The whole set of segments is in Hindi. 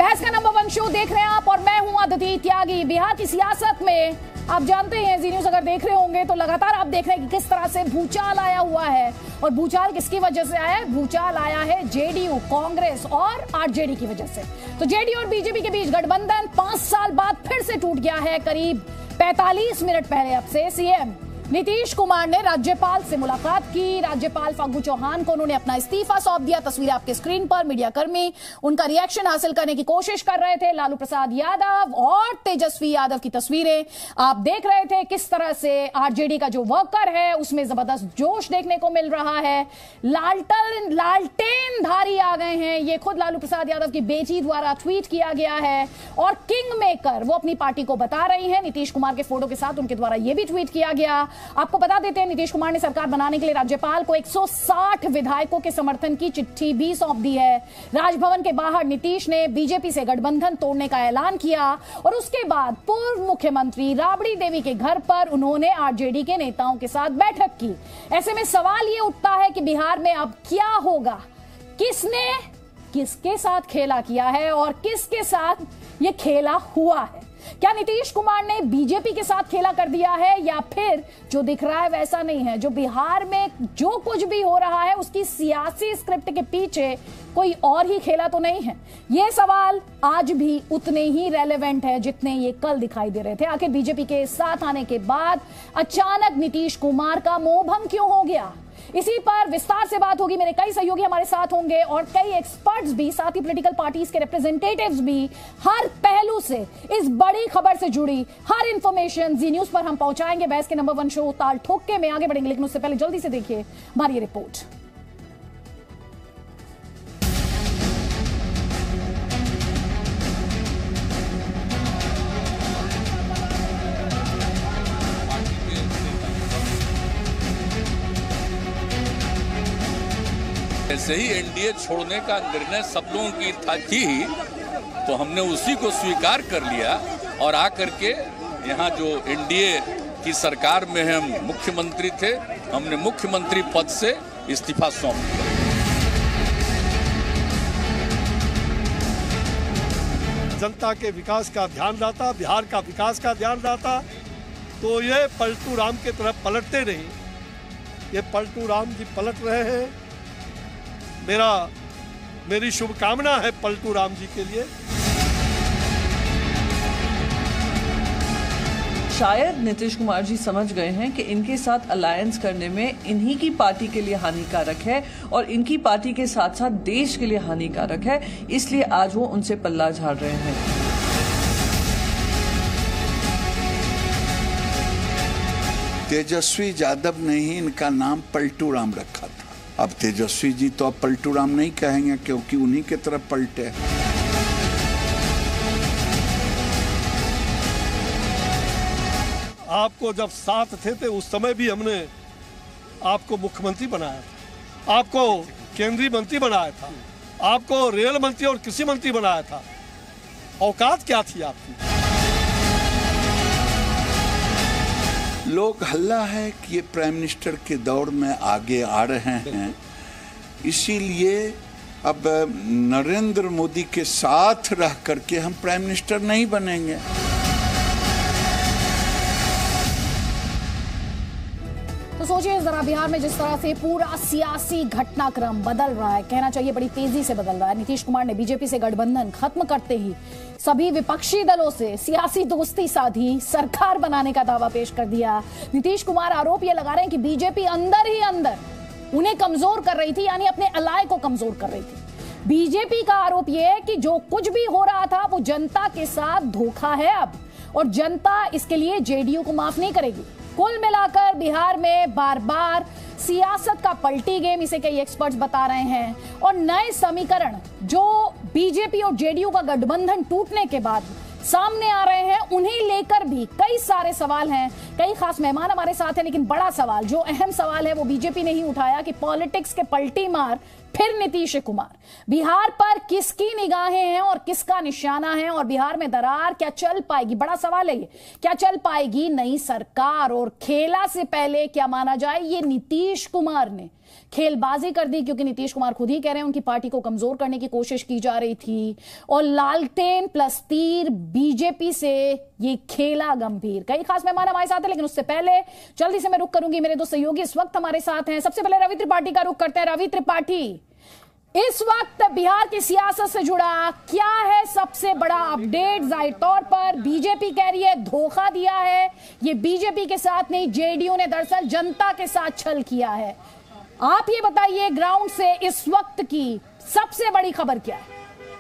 बहस का नंबर 1 शो देख रहे हैं आप और मैं हूं अदिति त्यागी। बिहार की सियासत में आप जानते हैं, जी न्यूज अगर देख रहे होंगे तो लगातार आप देख रहे हैं कि किस तरह से भूचाल आया हुआ है। और भूचाल किसकी वजह से आया है? भूचाल आया है जेडीयू, कांग्रेस और आरजेडी की वजह से। तो जेडीयू और बीजेपी के बीच गठबंधन 5 साल बाद फिर से टूट गया है। करीब 45 मिनट पहले अब से सीएम नीतीश कुमार ने राज्यपाल से मुलाकात की। राज्यपाल फागू चौहान को उन्होंने अपना इस्तीफा सौंप दिया। तस्वीरें आपके स्क्रीन पर, मीडिया कर्मी उनका रिएक्शन हासिल करने की कोशिश कर रहे थे। लालू प्रसाद यादव और तेजस्वी यादव की तस्वीरें आप देख रहे थे। किस तरह से आरजेडी का जो वर्कर है उसमें जबरदस्त जोश देखने को मिल रहा है। लालटेन धारी आ गए हैं, ये खुद लालू प्रसाद यादव की बेटी द्वारा ट्वीट किया गया है। और किंग मेकर वो अपनी पार्टी को बता रही है। नीतीश कुमार के फोटो के साथ उनके द्वारा यह भी ट्वीट किया गया। आपको बता देते हैं, नीतीश कुमार ने सरकार बनाने के लिए राज्यपाल को 160 विधायकों के समर्थन की चिट्ठी भी सौंप दी है। राजभवन के बाहर नीतीश ने बीजेपी से गठबंधन तोड़ने का ऐलान किया और उसके बाद पूर्व मुख्यमंत्री राबड़ी देवी के घर पर उन्होंने आरजेडी के नेताओं के साथ बैठक की। ऐसे में सवाल यह उठता है कि बिहार में अब क्या होगा? किसने किसके साथ खेला किया है और किसके साथ यह खेला हुआ है? क्या नीतीश कुमार ने बीजेपी के साथ खेला कर दिया है या फिर जो दिख रहा है वैसा नहीं है? जो बिहार में जो कुछ भी हो रहा है उसकी सियासी स्क्रिप्ट के पीछे कोई और ही खेला तो नहीं है? ये सवाल आज भी उतने ही रेलेवेंट है जितने ये कल दिखाई दे रहे थे। आखिर बीजेपी के साथ आने के बाद अचानक नीतीश कुमार का मोहभंग क्यों हो गया? इसी पर विस्तार से बात होगी। मेरे कई सहयोगी हमारे साथ होंगे और कई एक्सपर्ट्स भी, साथ ही पॉलिटिकल पार्टीज के रिप्रेजेंटेटिव्स भी हर पहलू से इस बड़ी खबर से जुड़ी हर इंफॉर्मेशन जी न्यूज पर हम पहुंचाएंगे। बहस के नंबर 1 शो ताल ठोक के में आगे बढ़ेंगे, लेकिन उससे पहले जल्दी से देखिए हमारी ये रिपोर्ट। ऐसे ही एनडीए छोड़ने का निर्णय सब लोगों की था ही, तो हमने उसी को स्वीकार कर लिया और आकर के यहाँ जो एनडीए की सरकार में हम मुख्यमंत्री थे, हमने मुख्यमंत्री पद से इस्तीफा सौंप दिया। जनता के विकास का ध्यान रहता, बिहार का विकास का ध्यान रहता, तो ये पलटू राम की तरफ पलटते नहीं। ये पलटू राम जी पलट रहे हैं। मेरी शुभकामना है पलटू राम जी के लिए। शायद नीतीश कुमार जी समझ गए हैं कि इनके साथ अलायंस करने में इन्हीं की पार्टी के लिए हानिकारक है और इनकी पार्टी के साथ साथ देश के लिए हानिकारक है, इसलिए आज वो उनसे पल्ला झाड़ रहे हैं। तेजस्वी यादव ने ही इनका नाम पलटू राम रखा था। अब तेजस्वी जी तो अब पलटू राम नहीं कहेंगे क्योंकि उन्हीं के तरफ पलटे। आपको जब साथ थे उस समय भी हमने आपको मुख्यमंत्री बनाया था, आपको केंद्रीय मंत्री बनाया था, आपको रेल मंत्री और कृषि मंत्री बनाया था। औकात क्या थी आपकी? लोग हल्ला है कि ये प्राइम मिनिस्टर के दौर में आगे आ रहे हैं, इसीलिए अब नरेंद्र मोदी के साथ रह करके हम प्राइम मिनिस्टर नहीं बनेंगे। तो सोचिए जरा, बिहार में जिस तरह से पूरा सियासी घटनाक्रम बदल रहा है, कहना चाहिए बड़ी तेजी से बदल रहा है। नीतीश कुमार ने बीजेपी से गठबंधन खत्म करते ही सभी विपक्षी दलों से सियासी दोस्ती साधी, सरकार बनाने का दावा पेश कर दिया। नीतीश कुमार आरोप यह लगा रहे हैं कि बीजेपी अंदर ही अंदर उन्हें कमजोर कर रही थी, यानी अपने अलाय को कमजोर कर रही थी। बीजेपी का आरोप यह है कि जो कुछ भी हो रहा था वो जनता के साथ धोखा है अब, और जनता इसके लिए जेडीयू को माफ नहीं करेगी। कुल मिलाकर बिहार में बार बार सियासत का पलटी गेम, इसे कई एक्सपर्ट्स बता रहे हैं। और नए समीकरण जो बीजेपी और जेडीयू का गठबंधन टूटने के बाद सामने आ रहे हैं, उन्हें लेकर भी कई सारे सवाल हैं। कई खास मेहमान हमारे साथ हैं, लेकिन बड़ा सवाल, जो अहम सवाल है, वो बीजेपी ने ही उठाया कि पॉलिटिक्स के पलटी मार फिर नीतीश कुमार। बिहार पर किसकी निगाहें हैं और किसका निशाना है, और बिहार में दरार क्या चल पाएगी? बड़ा सवाल है ये, क्या चल पाएगी नई सरकार? और खेला से पहले क्या माना जाए, ये नीतीश कुमार ने खेलबाजी कर दी, क्योंकि नीतीश कुमार खुद ही कह रहे हैं उनकी पार्टी को कमजोर करने की कोशिश की जा रही थी। और लालटेन प्लस तीर बीजेपी से ये खेला गंभीर। कई खास मेहमान हमारे साथ हैं, लेकिन उससे पहले जल्दी से मैं रुख करूंगी, मेरे दो सहयोगी इस वक्त हमारे साथ हैं। सबसे पहले रवि त्रिपाठी का रुख करते हैं। रवि त्रिपाठी, इस वक्त बिहार की सियासत से जुड़ा क्या है सबसे बड़ा अपडेट? जाहिर तौर पर बीजेपी कह रही है धोखा दिया है, ये बीजेपी के साथ नहीं, जेडीयू ने दरअसल जनता के साथ छल किया है। आप ये बताइए ग्राउंड से इस वक्त की सबसे बड़ी खबर क्या है?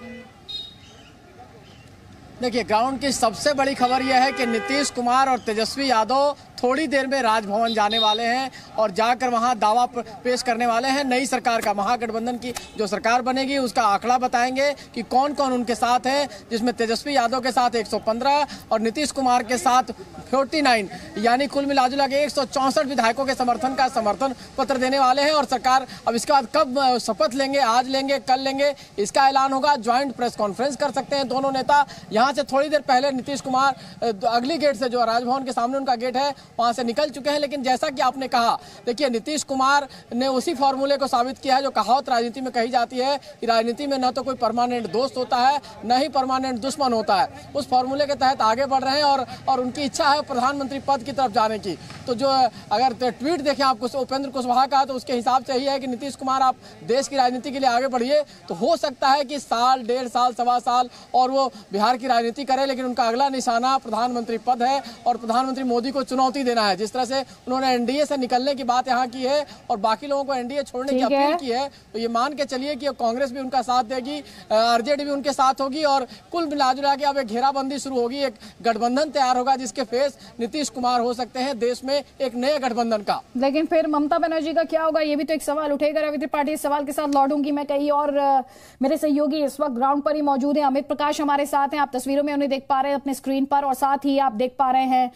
देखिए, ग्राउंड की सबसे बड़ी खबर यह है कि नीतीश कुमार और तेजस्वी यादव थोड़ी देर में राजभवन जाने वाले हैं और जाकर वहां दावा पेश करने वाले हैं नई सरकार का। महागठबंधन की जो सरकार बनेगी उसका आंकड़ा बताएंगे कि कौन कौन उनके साथ है, जिसमें तेजस्वी यादव के साथ 115 और नीतीश कुमार के साथ 49, यानी कुल मिलाजुला के 164 विधायकों के समर्थन पत्र देने वाले हैं। और सरकार अब इसके बाद कब शपथ लेंगे, आज लेंगे, कल लेंगे, इसका ऐलान होगा। ज्वाइंट प्रेस कॉन्फ्रेंस कर सकते हैं दोनों नेता। यहाँ से थोड़ी देर पहले नीतीश कुमार अगली गेट से, जो राजभवन के सामने उनका गेट है, वहां से निकल चुके हैं। लेकिन जैसा कि आपने कहा, देखिए नीतीश कुमार ने उसी फॉर्मूले को साबित किया है जो कहावत राजनीति में कही जाती है कि राजनीति में न तो कोई परमानेंट दोस्त होता है, न ही परमानेंट दुश्मन होता है। उस फॉर्मूले के तहत आगे बढ़ रहे हैं और उनकी इच्छा है प्रधानमंत्री पद की तरफ जाने की। तो जो अगर ट्वीट देखें आप उपेंद्र कुशवाहा का, तो उसके हिसाब से यही है कि नीतीश कुमार आप देश की राजनीति के लिए आगे बढ़िए, तो हो सकता है कि साल, 1.5 साल, 1.25 साल और वो बिहार की राजनीति करे। लेकिन उनका अगला निशाना प्रधानमंत्री पद है और प्रधानमंत्री मोदी को चुनौती देना है। जिस तरह से उन्होंने एनडीए से निकलने की बात यहाँ की है और बाकी लोगों को एनडीए छोड़ने की अपील की है, तो ये मान के चलिए कि कांग्रेस भी उनका साथ देगी, आरजेडी भी उनके साथ होगी और कुल मिलाजुला के अब एक घेराबंदी शुरू होगी, एक गठबंधन तैयार होगा जिसके फेस नीतीश कुमार हो सकते हैं देश में एक नए गठबंधन का। लेकिन फिर ममता बनर्जी का क्या होगा, ये भी तो एक सवाल उठेगा। रवि त्रिपाठी, इस सवाल के साथ लौटूंगी मैं कहीं और। मेरे सहयोगी इस वक्त ग्राउंड पर ही मौजूद हैं, अमित प्रकाश हमारे साथ हैं, आप तस्वीरों में उन्हें देख पा रहे हैं अपने स्क्रीन पर, और साथ ही आप देख पा रहे हैं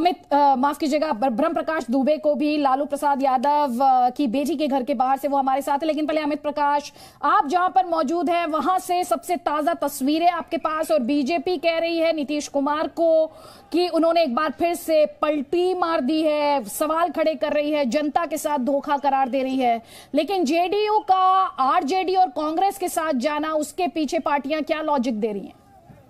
माफ कीजिएगा, ब्रह्म प्रकाश दुबे को भी, लालू प्रसाद यादव की बेटी के घर के बाहर से वो हमारे साथ है। लेकिन पहले अमित प्रकाश, आप जहां पर मौजूद हैं वहां से सबसे ताजा तस्वीरें आपके पास, और बीजेपी कह रही है नीतीश कुमार को कि उन्होंने एक बार फिर से पलटी मार दी है, सवाल खड़े कर रही है, जनता के साथ धोखा करार दे रही है। लेकिन जेडीयू का आरजेडी और कांग्रेस के साथ जाना, उसके पीछे पार्टियां क्या लॉजिक दे रही हैं?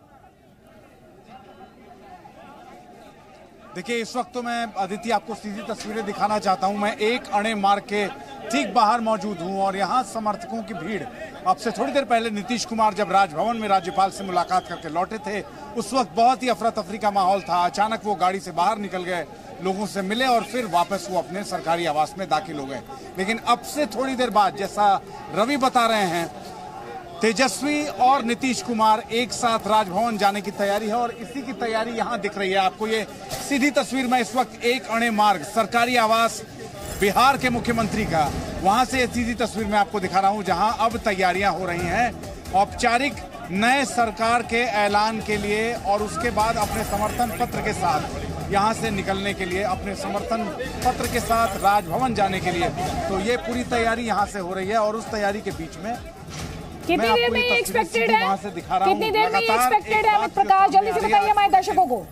देखिए, इस वक्त तो मैं अदिति आपको सीधी तस्वीरें दिखाना चाहता हूं। मैं एक अणे मार्ग के ठीक बाहर मौजूद हूं और यहां समर्थकों की भीड़। अब से थोड़ी देर पहले नीतीश कुमार जब राजभवन में राज्यपाल से मुलाकात करके लौटे थे, उस वक्त बहुत ही अफरा तफरी का माहौल था। अचानक वो गाड़ी से बाहर निकल गए, लोगों से मिले और फिर वापस वो अपने सरकारी आवास में दाखिल हो गए। लेकिन अब से थोड़ी देर बाद, जैसा रवि बता रहे हैं, तेजस्वी और नीतीश कुमार एक साथ राजभवन जाने की तैयारी है और इसी की तैयारी यहां दिख रही है आपको। ये सीधी तस्वीर में इस वक्त एक अणे मार्ग, सरकारी आवास बिहार के मुख्यमंत्री का, वहां से सीधी तस्वीर में आपको दिखा रहा हूं, जहां अब तैयारियां हो रही हैं औपचारिक नए सरकार के ऐलान के लिए और उसके बाद अपने समर्थन पत्र के साथ यहां से निकलने के लिए, अपने समर्थन पत्र के साथ राजभवन जाने के लिए। तो ये पूरी तैयारी यहां से हो रही है और उस तैयारी के बीच में कितनी देर में ये एक्सपेक्टेड है, कितनी देर में ये एक्सपेक्टेड है अमित प्रकाश, जल्दी से बताइए हमारे दर्शकों को।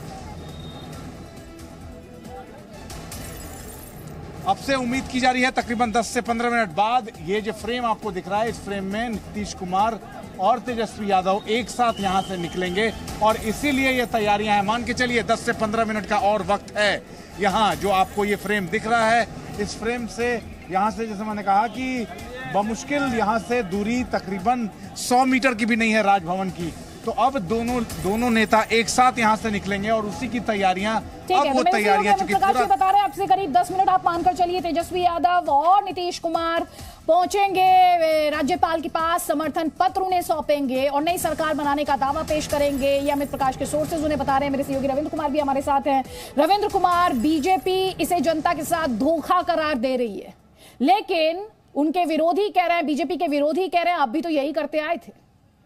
अब से उम्मीद की जा रही है तकरीबन 10 से 15 मिनट बाद ये जो फ्रेम आपको दिख रहा है, इस फ्रेम में नीतीश कुमार और तेजस्वी यादव एक साथ यहां से निकलेंगे और इसीलिए ये तैयारियां हैं। मान के चलिए 10 से 15 मिनट का और वक्त है। यहाँ जो आपको ये फ्रेम दिख रहा है, इस फ्रेम से यहाँ से, जैसे मैंने कहा कि बमुश्किल यहाँ से दूरी तकरीबन 100 मीटर की भी नहीं है राजभवन की। तो अब दोनों नेता एक साथ यहाँ से निकलेंगे और उसी की तैयारियां, अब वो तैयारियां चूंकि पूरा बता रहे हैं आपसे करीब 10 मिनट आप मानकर चलिए, तेजस्वी यादव और नीतीश कुमार पहुंचेंगे राज्यपाल के पास, समर्थन पत्र उन्हें सौंपेंगे और नई सरकार बनाने का दावा पेश करेंगे। ये अमित प्रकाश के सोर्सेज उन्हें बता रहे हैं। मेरे सहयोगी रविंद्र कुमार भी हमारे साथ हैं। रविंद्र कुमार, बीजेपी इसे जनता के साथ धोखा करार दे रही है, लेकिन उनके विरोधी कह रहे हैं, बीजेपी के विरोधी कह रहे हैं आप भी तो यही करते आए थे।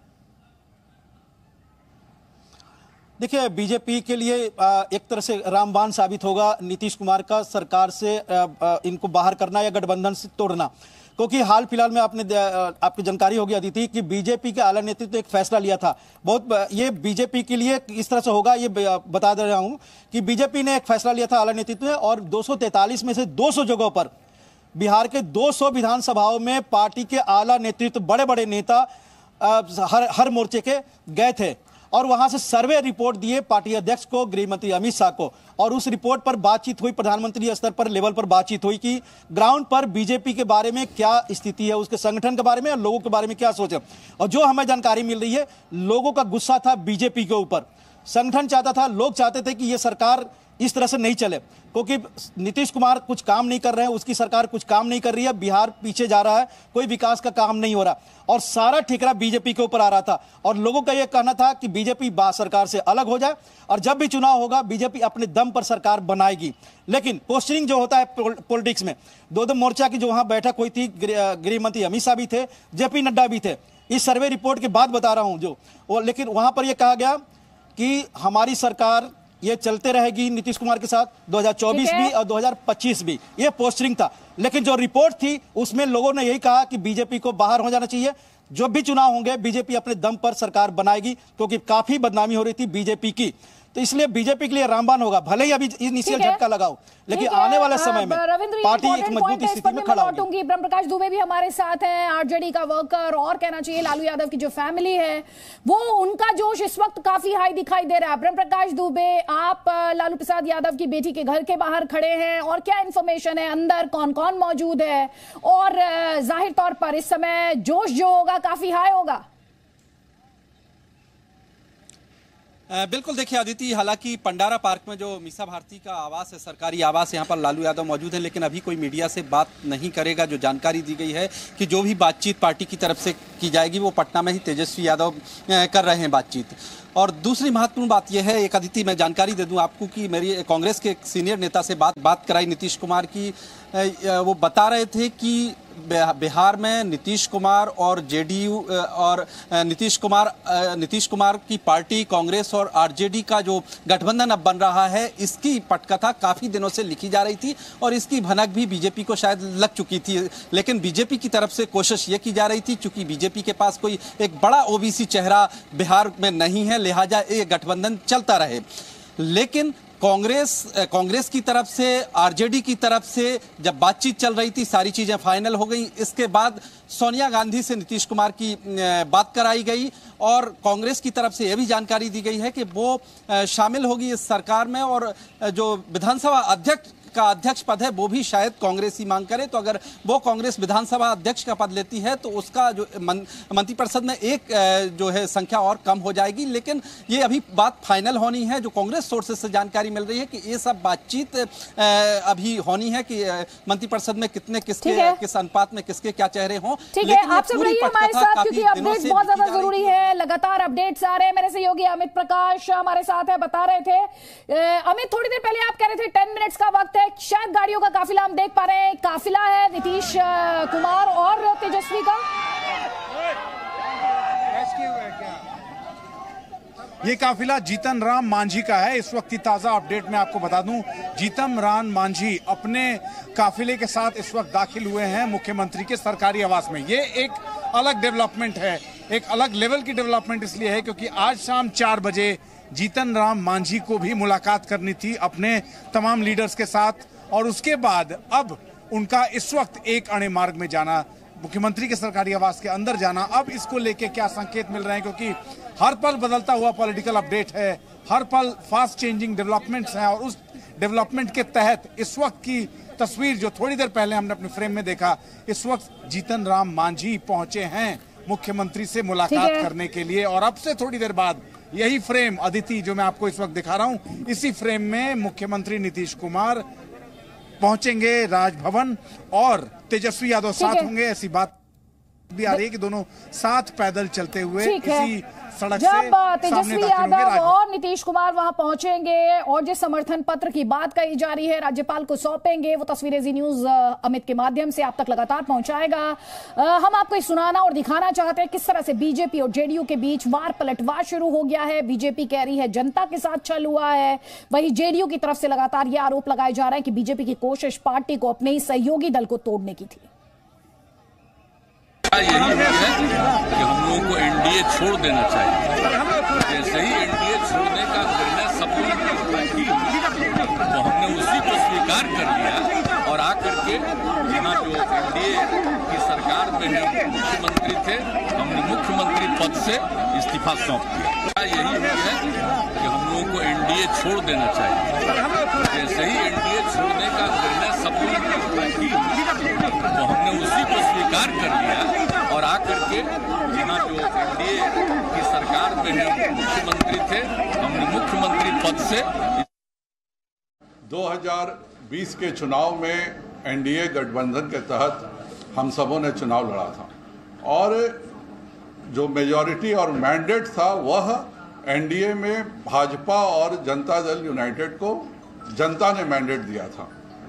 देखिए, बीजेपी के लिए एक तरह से रामबाण साबित होगा नीतीश कुमार का सरकार से इनको बाहर करना या गठबंधन से तोड़ना, क्योंकि हाल फिलहाल में आपकी जानकारी होगी अदिति कि बीजेपी के आला नेतृत्व एक फैसला लिया था। बहुत ये बीजेपी के लिए इस तरह से होगा, ये बता दे रहा हूं कि बीजेपी ने एक फैसला लिया था आला नेतृत्व में और 243 में से 200 जगहों पर बिहार के 200 विधानसभाओं में पार्टी के आला नेतृत्व, बड़े बड़े नेता हर मोर्चे के गए थे और वहां से सर्वे रिपोर्ट दिए पार्टी अध्यक्ष को, गृह मंत्री अमित शाह को, और उस रिपोर्ट पर बातचीत हुई, प्रधानमंत्री स्तर पर लेवल पर बातचीत हुई कि ग्राउंड पर बीजेपी के बारे में क्या स्थिति है, उसके संगठन के बारे में और लोगों के बारे में क्या सोच है। और जो हमें जानकारी मिल रही है, लोगों का गुस्सा था बीजेपी के ऊपर। संगठन चाहता था, लोग चाहते थे कि यह सरकार इस तरह से नहीं चले, क्योंकि नीतीश कुमार कुछ काम नहीं कर रहे हैं, उसकी सरकार कुछ काम नहीं कर रही है, बिहार पीछे जा रहा है, कोई विकास का काम नहीं हो रहा और सारा ठिकरा बीजेपी के ऊपर आ रहा था। और लोगों का यह कहना था कि बीजेपी सरकार से अलग हो जाए और जब भी चुनाव होगा बीजेपी अपने दम पर सरकार बनाएगी। लेकिन पोस्टरिंग जो होता है पॉलिटिक्स में, दो मोर्चा की जो वहां बैठक हुई थी, गृह मंत्री अमित शाह भी थे, जेपी नड्डा भी थे, इस सर्वे रिपोर्ट के बाद बता रहा हूं जो वो, लेकिन वहां पर यह कहा गया कि हमारी सरकार ये चलते रहेगी नीतीश कुमार के साथ 2024 भी और 2025 भी, ये पोस्टरिंग था। लेकिन जो रिपोर्ट थी उसमें लोगों ने यही कहा कि बीजेपी को बाहर हो जाना चाहिए, जो भी चुनाव होंगे बीजेपी अपने दम पर सरकार बनाएगी, क्योंकि काफी बदनामी हो रही थी बीजेपी की। तो इसलिए बीजेपी के लिए रामबाण होगा, भले ही अभी इनिशियल झटका लगाओ, लेकिन आने वाले समय में पार्टी एक मजबूत स्थिति में खड़ा होगी। ब्रह्म प्रकाश दुबे भी हमारे साथ हैं, आरजेडी का वर्कर, और कहना चाहिए लालू यादव की जो फैमिली है वो, उनका जोश इस वक्त काफी हाई दिखाई दे रहा है। ब्रह्म प्रकाश दुबे, आप लालू प्रसाद यादव की बेटी के घर के बाहर खड़े हैं और क्या इंफॉर्मेशन है, अंदर कौन कौन मौजूद है, और जाहिर तौर पर इस समय जोश जो होगा काफी हाई होगा। बिल्कुल, देखिए अदिति, हालांकि पंडारा पार्क में जो मीसा भारती का आवास है, सरकारी आवास, यहाँ पर लालू यादव मौजूद है, लेकिन अभी कोई मीडिया से बात नहीं करेगा। जो जानकारी दी गई है कि जो भी बातचीत पार्टी की तरफ से की जाएगी वो पटना में ही तेजस्वी यादव कर रहे हैं बातचीत। और दूसरी महत्वपूर्ण बात यह है, एक अदिति मैं जानकारी दे दूं आपको कि मेरी कांग्रेस के एक सीनियर नेता से बात कराई नीतीश कुमार की, वो बता रहे थे कि बिहार में नीतीश कुमार और जेडीयू और नीतीश कुमार की पार्टी कांग्रेस और आरजेडी का जो गठबंधन अब बन रहा है, इसकी पटकथा काफी दिनों से लिखी जा रही थी और इसकी भनक भी बीजेपी को शायद लग चुकी थी। लेकिन बीजेपी की तरफ से कोशिश ये की जा रही थी, चूंकि बीजेपी के पास कोई एक बड़ा ओबीसी चेहरा बिहार में नहीं है, लिहाजा ये गठबंधन चलता रहे। लेकिन कांग्रेस की तरफ से, आरजेडी की तरफ से जब बातचीत चल रही थी, सारी चीजें फाइनल हो गई। इसके बाद सोनिया गांधी से नीतीश कुमार की बात कराई गई और कांग्रेस की तरफ से यह भी जानकारी दी गई है कि वो शामिल होगी इस सरकार में, और जो विधानसभा अध्यक्ष पद है वो भी शायद कांग्रेस ही मांग करे। तो अगर वो कांग्रेस विधानसभा अध्यक्ष का पद लेती है तो उसका जो मंत्रिपरिषद में एक जो है संख्या और कम हो जाएगी। लेकिन ये अभी बात फाइनल होनी है। जो कांग्रेस सोर्सेज से जानकारी मिल रही है कि ये सब बातचीत अभी होनी है कि मंत्रिपरिषद में किस अनुपात में किसके क्या चेहरे हों। ठीक है, आपसे रहिए हमारे साथ, क्योंकि अपडेट्स बहुत ज्यादा जरूरी है, लगातार अपडेट्स आ रहे हैं। मेरे सहयोगी अमित प्रकाश हमारे साथ है, बता रहे थे। अमित, थोड़ी देर पहले आप कह रहे थे 10 मिनट्स का वक्त है, शायद गाड़ियों का काफिला हम देख पा रहे हैं, काफिला है नीतीश कुमार और तेजस्वी का। ये काफिला जीतन राम मांझी का है। इस वक्त की ताजा अपडेट मैं आपको बता दूं, जीतन राम मांझी अपने काफिले के साथ इस वक्त दाखिल हुए हैं मुख्यमंत्री के सरकारी आवास में। ये एक अलग डेवलपमेंट है, एक अलग लेवल की डेवलपमेंट इसलिए है क्योंकि आज शाम 4 बजे जीतन राम मांझी को भी मुलाकात करनी थी अपने तमाम लीडर्स के साथ, और उसके बाद अब उनका इस वक्त एक अणे मार्ग में जाना, मुख्यमंत्री के सरकारी आवास के अंदर जाना। अब इसको लेके क्या संकेत मिल रहे हैं, क्योंकि हर पल बदलता हुआ पॉलिटिकल अपडेट है, हर पल फास्ट चेंजिंग डेवलपमेंट्स हैं, और उस डेवलपमेंट के तहत इस वक्त की तस्वीर जो थोड़ी देर पहले हमने अपने फ्रेम में देखा, इस वक्त जीतन राम मांझी पहुंचे हैं मुख्यमंत्री से मुलाकात करने के लिए। और अब से थोड़ी देर बाद यही फ्रेम अदिति जो मैं आपको इस वक्त दिखा रहा हूं, इसी फ्रेम में मुख्यमंत्री नीतीश कुमार पहुंचेंगे राजभवन और तेजस्वी यादव साथ होंगे। ऐसी बात भी आ रही है कि दोनों साथ पैदल चलते हुए इसी सड़क से जब तेजस्वी यादव और नीतीश कुमार वहां पहुंचेंगे और जिस समर्थन पत्र की बात कही जा रही है राज्यपाल को सौंपेंगे, वो तस्वीरें जी न्यूज अमित के माध्यम से आप तक लगातार पहुंचाएगा। हम आपको सुनाना और दिखाना चाहते हैं किस तरह से बीजेपी और जेडीयू के बीच वार पलटवार शुरू हो गया है। बीजेपी कह रही है जनता के साथ छल हुआ है, वहीं जेडीयू की तरफ से लगातार ये आरोप लगाए जा रहे हैं कि बीजेपी की कोशिश पार्टी को अपने ही सहयोगी दल को तोड़ने की थी। यही है कि हम लोगों को एनडीए छोड़ देना चाहिए। जैसे ही एनडीए छोड़ने का निर्णय सब लोगों ने तो हमने उसी को स्वीकार कर लिया और आकर के यहाँ जो एनडीए की सरकार में हम मुख्यमंत्री थे, हमने मुख्यमंत्री पद से इस्तीफा सौंप दिया। यही है कि हम लोगों को एनडीए छोड़ देना चाहिए। जैसे ही एनडीए छोड़ने का निर्णय सब लोगों की तो हमने उसी को स्वीकार कर लिया और आकर के यहाँ जो एनडीए की सरकार में हम मुख्यमंत्री थे, हमने मुख्यमंत्री पद से 2020 के चुनाव में एनडीए गठबंधन के तहत हम सबों ने चुनाव लड़ा था और जो मेजॉरिटी और मैंडेट था वह एनडीए में भाजपा और जनता दल यूनाइटेड को जनता ने मैंडेट दिया था।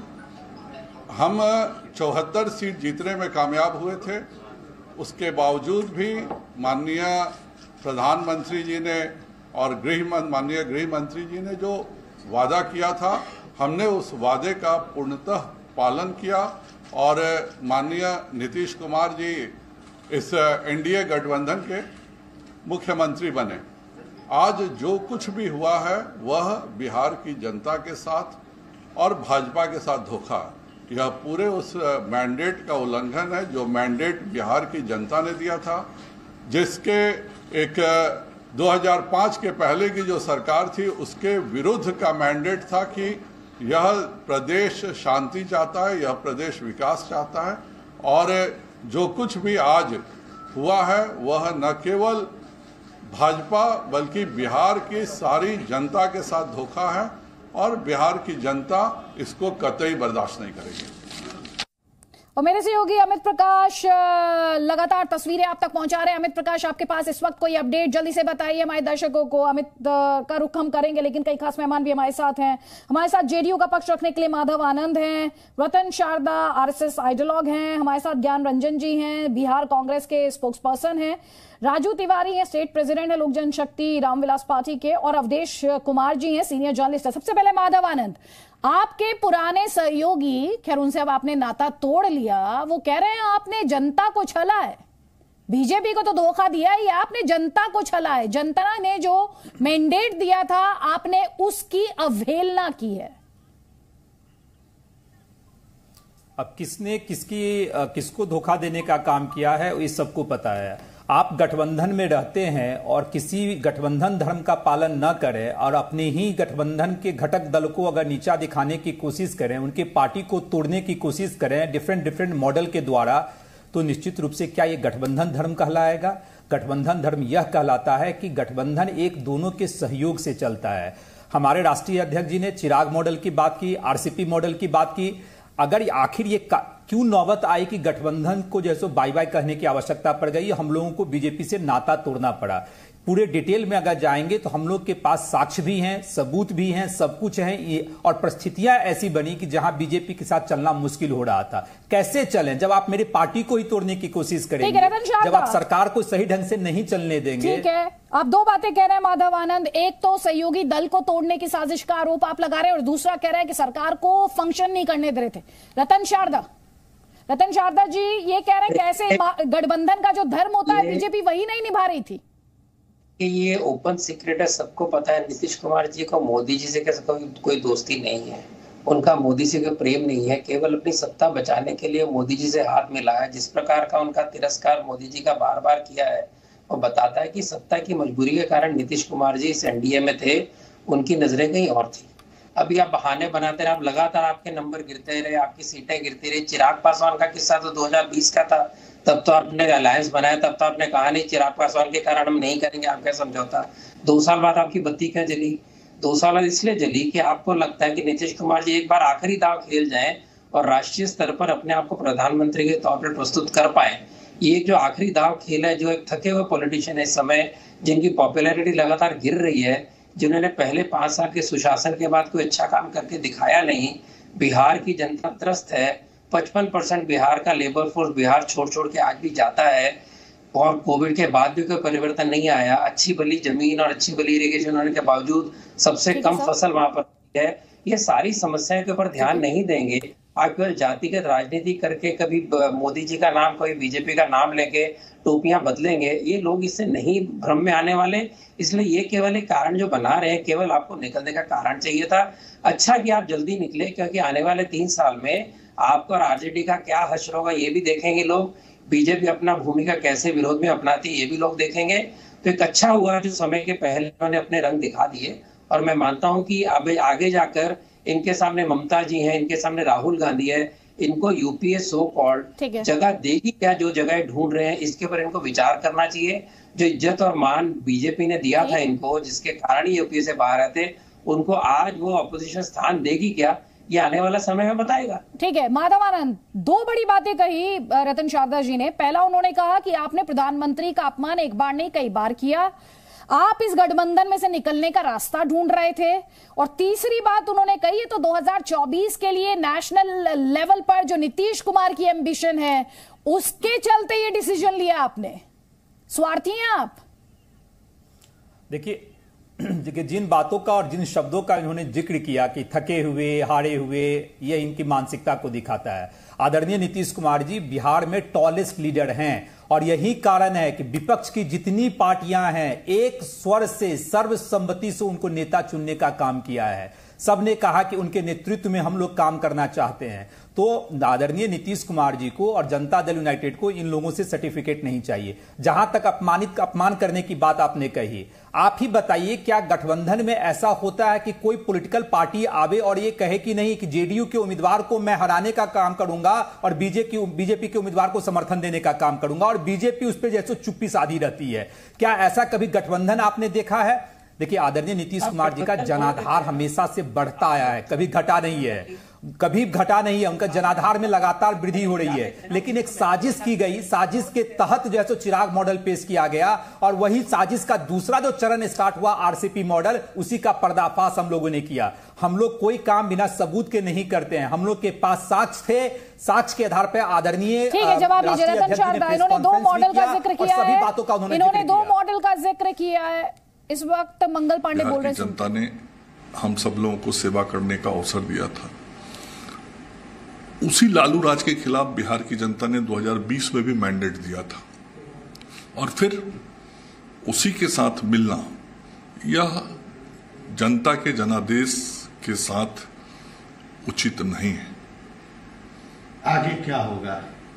हम 74 सीट जीतने में कामयाब हुए थे। उसके बावजूद भी माननीय प्रधानमंत्री जी ने और माननीय गृह मंत्री जी ने जो वादा किया था, हमने उस वादे का पूर्णतः पालन किया और माननीय नीतीश कुमार जी इस एनडीए गठबंधन के मुख्यमंत्री बने। आज जो कुछ भी हुआ है वह बिहार की जनता के साथ और भाजपा के साथ धोखा है। यह पूरे उस मैंडेट का उल्लंघन है जो मैंडेट बिहार की जनता ने दिया था, जिसके एक 2005 के पहले की जो सरकार थी उसके विरुद्ध का मैंडेट था कि यह प्रदेश शांति चाहता है, यह प्रदेश विकास चाहता है। और जो कुछ भी आज हुआ है वह न केवल भाजपा बल्कि बिहार की सारी जनता के साथ धोखा है और बिहार की जनता इसको कतई बर्दाश्त नहीं करेगी। और मेरे सहयोगी अमित प्रकाश लगातार तस्वीरें आप तक पहुंचा रहे हैं। अमित प्रकाश, आपके पास इस वक्त कोई अपडेट जल्दी से बताइए हमारे दर्शकों को। अमित का रुख हम करेंगे, लेकिन कई खास मेहमान भी हमारे साथ हैं। हमारे साथ जेडीयू का पक्ष रखने के लिए माधव आनंद हैं, रतन शारदा आरएसएस आइडियोलॉग हैं, हमारे साथ ज्ञान रंजन जी हैं, बिहार कांग्रेस के स्पोक्स पर्सन हैं, राजू तिवारी हैं, स्टेट प्रेसिडेंट है लोक जनशक्ति रामविलास पार्टी के, और अवधेश कुमार जी हैं, सीनियर जर्नलिस्ट है। सबसे पहले माधव आनंद, आपके पुराने सहयोगी, खैर उनसे अब आपने नाता तोड़ लिया, वो कह रहे हैं आपने जनता को छला है, बीजेपी को तो धोखा दिया ही, आपने जनता को छला है, जनता ने जो मैंडेट दिया था आपने उसकी अवहेलना की है। अब किसने किसको धोखा देने का काम किया है इस सबको पता है। आप गठबंधन में रहते हैं और किसी गठबंधन धर्म का पालन न करें और अपने ही गठबंधन के घटक दल को अगर नीचा दिखाने की कोशिश करें, उनके पार्टी को तोड़ने की कोशिश करें डिफरेंट मॉडल के द्वारा, तो निश्चित रूप से क्या ये गठबंधन धर्म कहलाएगा? गठबंधन धर्म यह कहलाता है कि गठबंधन एक दोनों के सहयोग से चलता है। हमारे राष्ट्रीय अध्यक्ष जी ने चिराग मॉडल की बात की, आरसीपी मॉडल की बात की। अगर आखिर ये क्यों नौबत आई कि गठबंधन को जैसे बाय बाय कहने की आवश्यकता पड़ गई, हम लोगों को बीजेपी से नाता तोड़ना पड़ा? पूरे डिटेल में अगर जाएंगे तो हम लोग के पास साक्ष्य भी हैं, सबूत भी हैं, सब कुछ है, और परिस्थितियां ऐसी बनी कि जहां बीजेपी के साथ चलना मुश्किल हो रहा था। कैसे चलें जब आप मेरी पार्टी को ही तोड़ने की कोशिश करेंगे, जब आप सरकार को सही ढंग से नहीं चलने देंगे? ठीक है, आप दो बातें कह रहे हैं माधव आनंद, एक तो सहयोगी दल को तोड़ने की साजिश का आरोप आप लगा रहे हैं और दूसरा कह रहे हैं कि सरकार को फंक्शन नहीं करने दे रहे थे। रतन शारदा जी ये कह रहे हैं कि ऐसे गठबंधन का जो धर्म होता है बीजेपी वही नहीं निभा रही थी। कि ये ओपन सीक्रेट है, सबको पता है नीतीश कुमार जी को मोदी जी से कोई दोस्ती नहीं है, उनका मोदी से कोई प्रेम नहीं है, केवल अपनी सत्ता बचाने के लिए मोदी जी से हाथ मिला है। जिस प्रकार का उनका तिरस्कार मोदी जी का बार बार किया है वो बताता है कि सत्ता की मजबूरी के कारण नीतीश कुमार जी इस एनडीए में थे, उनकी नजरें कहीं और थी। अभी आप बहाने बनाते रहे, आप लगातार आपके नंबर गिरते रहे, आपकी सीटें गिरती रही। चिराग पासवान का किस्सा तो 2020 का था, तब तो आपने अलायंस बनाया, तब तो आपने कहा नहीं चिराग पासवान के कारण हम नहीं करेंगे आपका समझौता। 2 साल बाद आपकी बत्ती क्यों जली? 2 साल इसलिए जली कि आपको लगता है कि नीतीश कुमार जी एक बार आखिरी दाव खेल जाएं और राष्ट्रीय स्तर पर अपने आप को प्रधानमंत्री के तौर पर प्रस्तुत कर पाए। ये जो आखिरी दाव खेल है, जो एक थके हुए पॉलिटिशियन है इस समय, जिनकी पॉपुलैरिटी लगातार गिर रही है, जिन्होंने पहले 5 साल के सुशासन के बाद कोई अच्छा काम करके दिखाया नहीं। बिहार की जनता त्रस्त है, 55% बिहार का लेबर फोर्स बिहार छोड़ के आज भी जाता है और कोविड के बाद भी कोई परिवर्तन नहीं आया। अच्छी भली जमीन और अच्छी भली इरिगेशन होने के बावजूद सबसे कम फसल वहां पर है। ये सारी समस्याओं के ऊपर ध्यान नहीं देंगे, आप केवल जातिगत राजनीति करके कभी मोदी जी का नाम, कभी बीजेपी का नाम लेके टोपियां बदलेंगे, ये लोग इससे नहीं भ्रम में आने वाले। इसलिए ये केवल एक कारण जो बना रहे हैं, केवल आपको निकलने का कारण चाहिए था। अच्छा कि आप जल्दी निकले, क्योंकि आने वाले 3 साल में आपका और आरजेडी का क्या हश्र होगा ये भी देखेंगे लोग। बीजेपी अपना भूमिका कैसे विरोध में अपनाती है ये भी लोग देखेंगे। तो एक अच्छा हुआ जो समय के पहले उन्होंने अपने रंग दिखा दिए, और मैं मानता हूं कि अब आगे जाकर इनके सामने ममता जी हैं, इनके सामने राहुल गांधी है, इनको यूपीए सो कॉल्ड जगह देगी क्या, जो जगह ढूंढ रहे हैं इसके ऊपर इनको विचार करना चाहिए। जो इज्जत और मान बीजेपी ने दिया था इनको, जिसके कारण ही यूपीए से बाहर आए थे, उनको आज वो अपोजिशन स्थान देगी क्या, ये आने वाला समय में बताएगा। ठीक है माधव आनंद, दो बड़ी बातें कही रतन शारदा जी ने। पहला उन्होंने कहा कि आपने प्रधानमंत्री का अपमान एक बार नहीं कई बार किया, आप इस गठबंधन में से निकलने का रास्ता ढूंढ रहे थे। और तीसरी बात उन्होंने कही है तो 2024 के लिए नेशनल लेवल पर जो नीतीश कुमार की एम्बिशन है उसके चलते ये डिसीजन लिया आपने, स्वार्थी हैं आप। देखिए जिन बातों का और जिन शब्दों का इन्होंने जिक्र किया कि थके हुए हारे हुए, ये इनकी मानसिकता को दिखाता है। आदरणीय नीतीश कुमार जी बिहार में टॉलेस्ट लीडर हैं और यही कारण है कि विपक्ष की जितनी पार्टियां हैं एक स्वर से सर्वसम्मति से उनको नेता चुनने का काम किया है। सबने कहा कि उनके नेतृत्व में हम लोग काम करना चाहते हैं। तो आदरणीय नीतीश कुमार जी को और जनता दल यूनाइटेड को इन लोगों से सर्टिफिकेट नहीं चाहिए। जहां तक अपमान करने की बात आपने कही, आप ही बताइए क्या गठबंधन में ऐसा होता है कि कोई पॉलिटिकल पार्टी आवे और ये कहे कि नहीं कि जेडीयू के उम्मीदवार को मैं हराने का काम करूंगा और बीजेपी के उम्मीदवार को समर्थन देने का काम करूंगा और बीजेपी उस पर जैसे चुप्पी साधी रहती है? क्या ऐसा कभी गठबंधन आपने देखा है? देखिए आदरणीय नीतीश कुमार जी का जनाधार हमेशा से बढ़ता आया है, कभी घटा नहीं है, कभी घटा नहीं है। उनका जनाधार में लगातार वृद्धि हो रही है। लेकिन एक साजिश की गई, साजिश के तहत जो है सो चिराग मॉडल पेश किया गया और वही साजिश का दूसरा जो चरण स्टार्ट हुआ आरसीपी मॉडल, उसी का पर्दाफाश हम लोगों ने किया। हम लोग कोई काम बिना सबूत के नहीं करते हैं। हम लोग के पास साक्ष्य थे, साक्ष्य के आधार पर आदरणीय जवाब दीजिए रतन शारदा। इन्होंने दो मॉडल का जिक्र किया है, बातों का इन्होंने दो मॉडल का जिक्र किया है। इस वक्त मंगल पांडे बोल रहे हैं। जनता ने हम सब लोगों को सेवा करने का अवसर दिया था। उसी लालू राज के खिलाफ बिहार की जनता ने 2020 में भी मैंडेट दिया था और फिर उसी के साथ मिलना, यह जनता के जनादेश के साथ उचित नहीं है। आगे क्या होगा?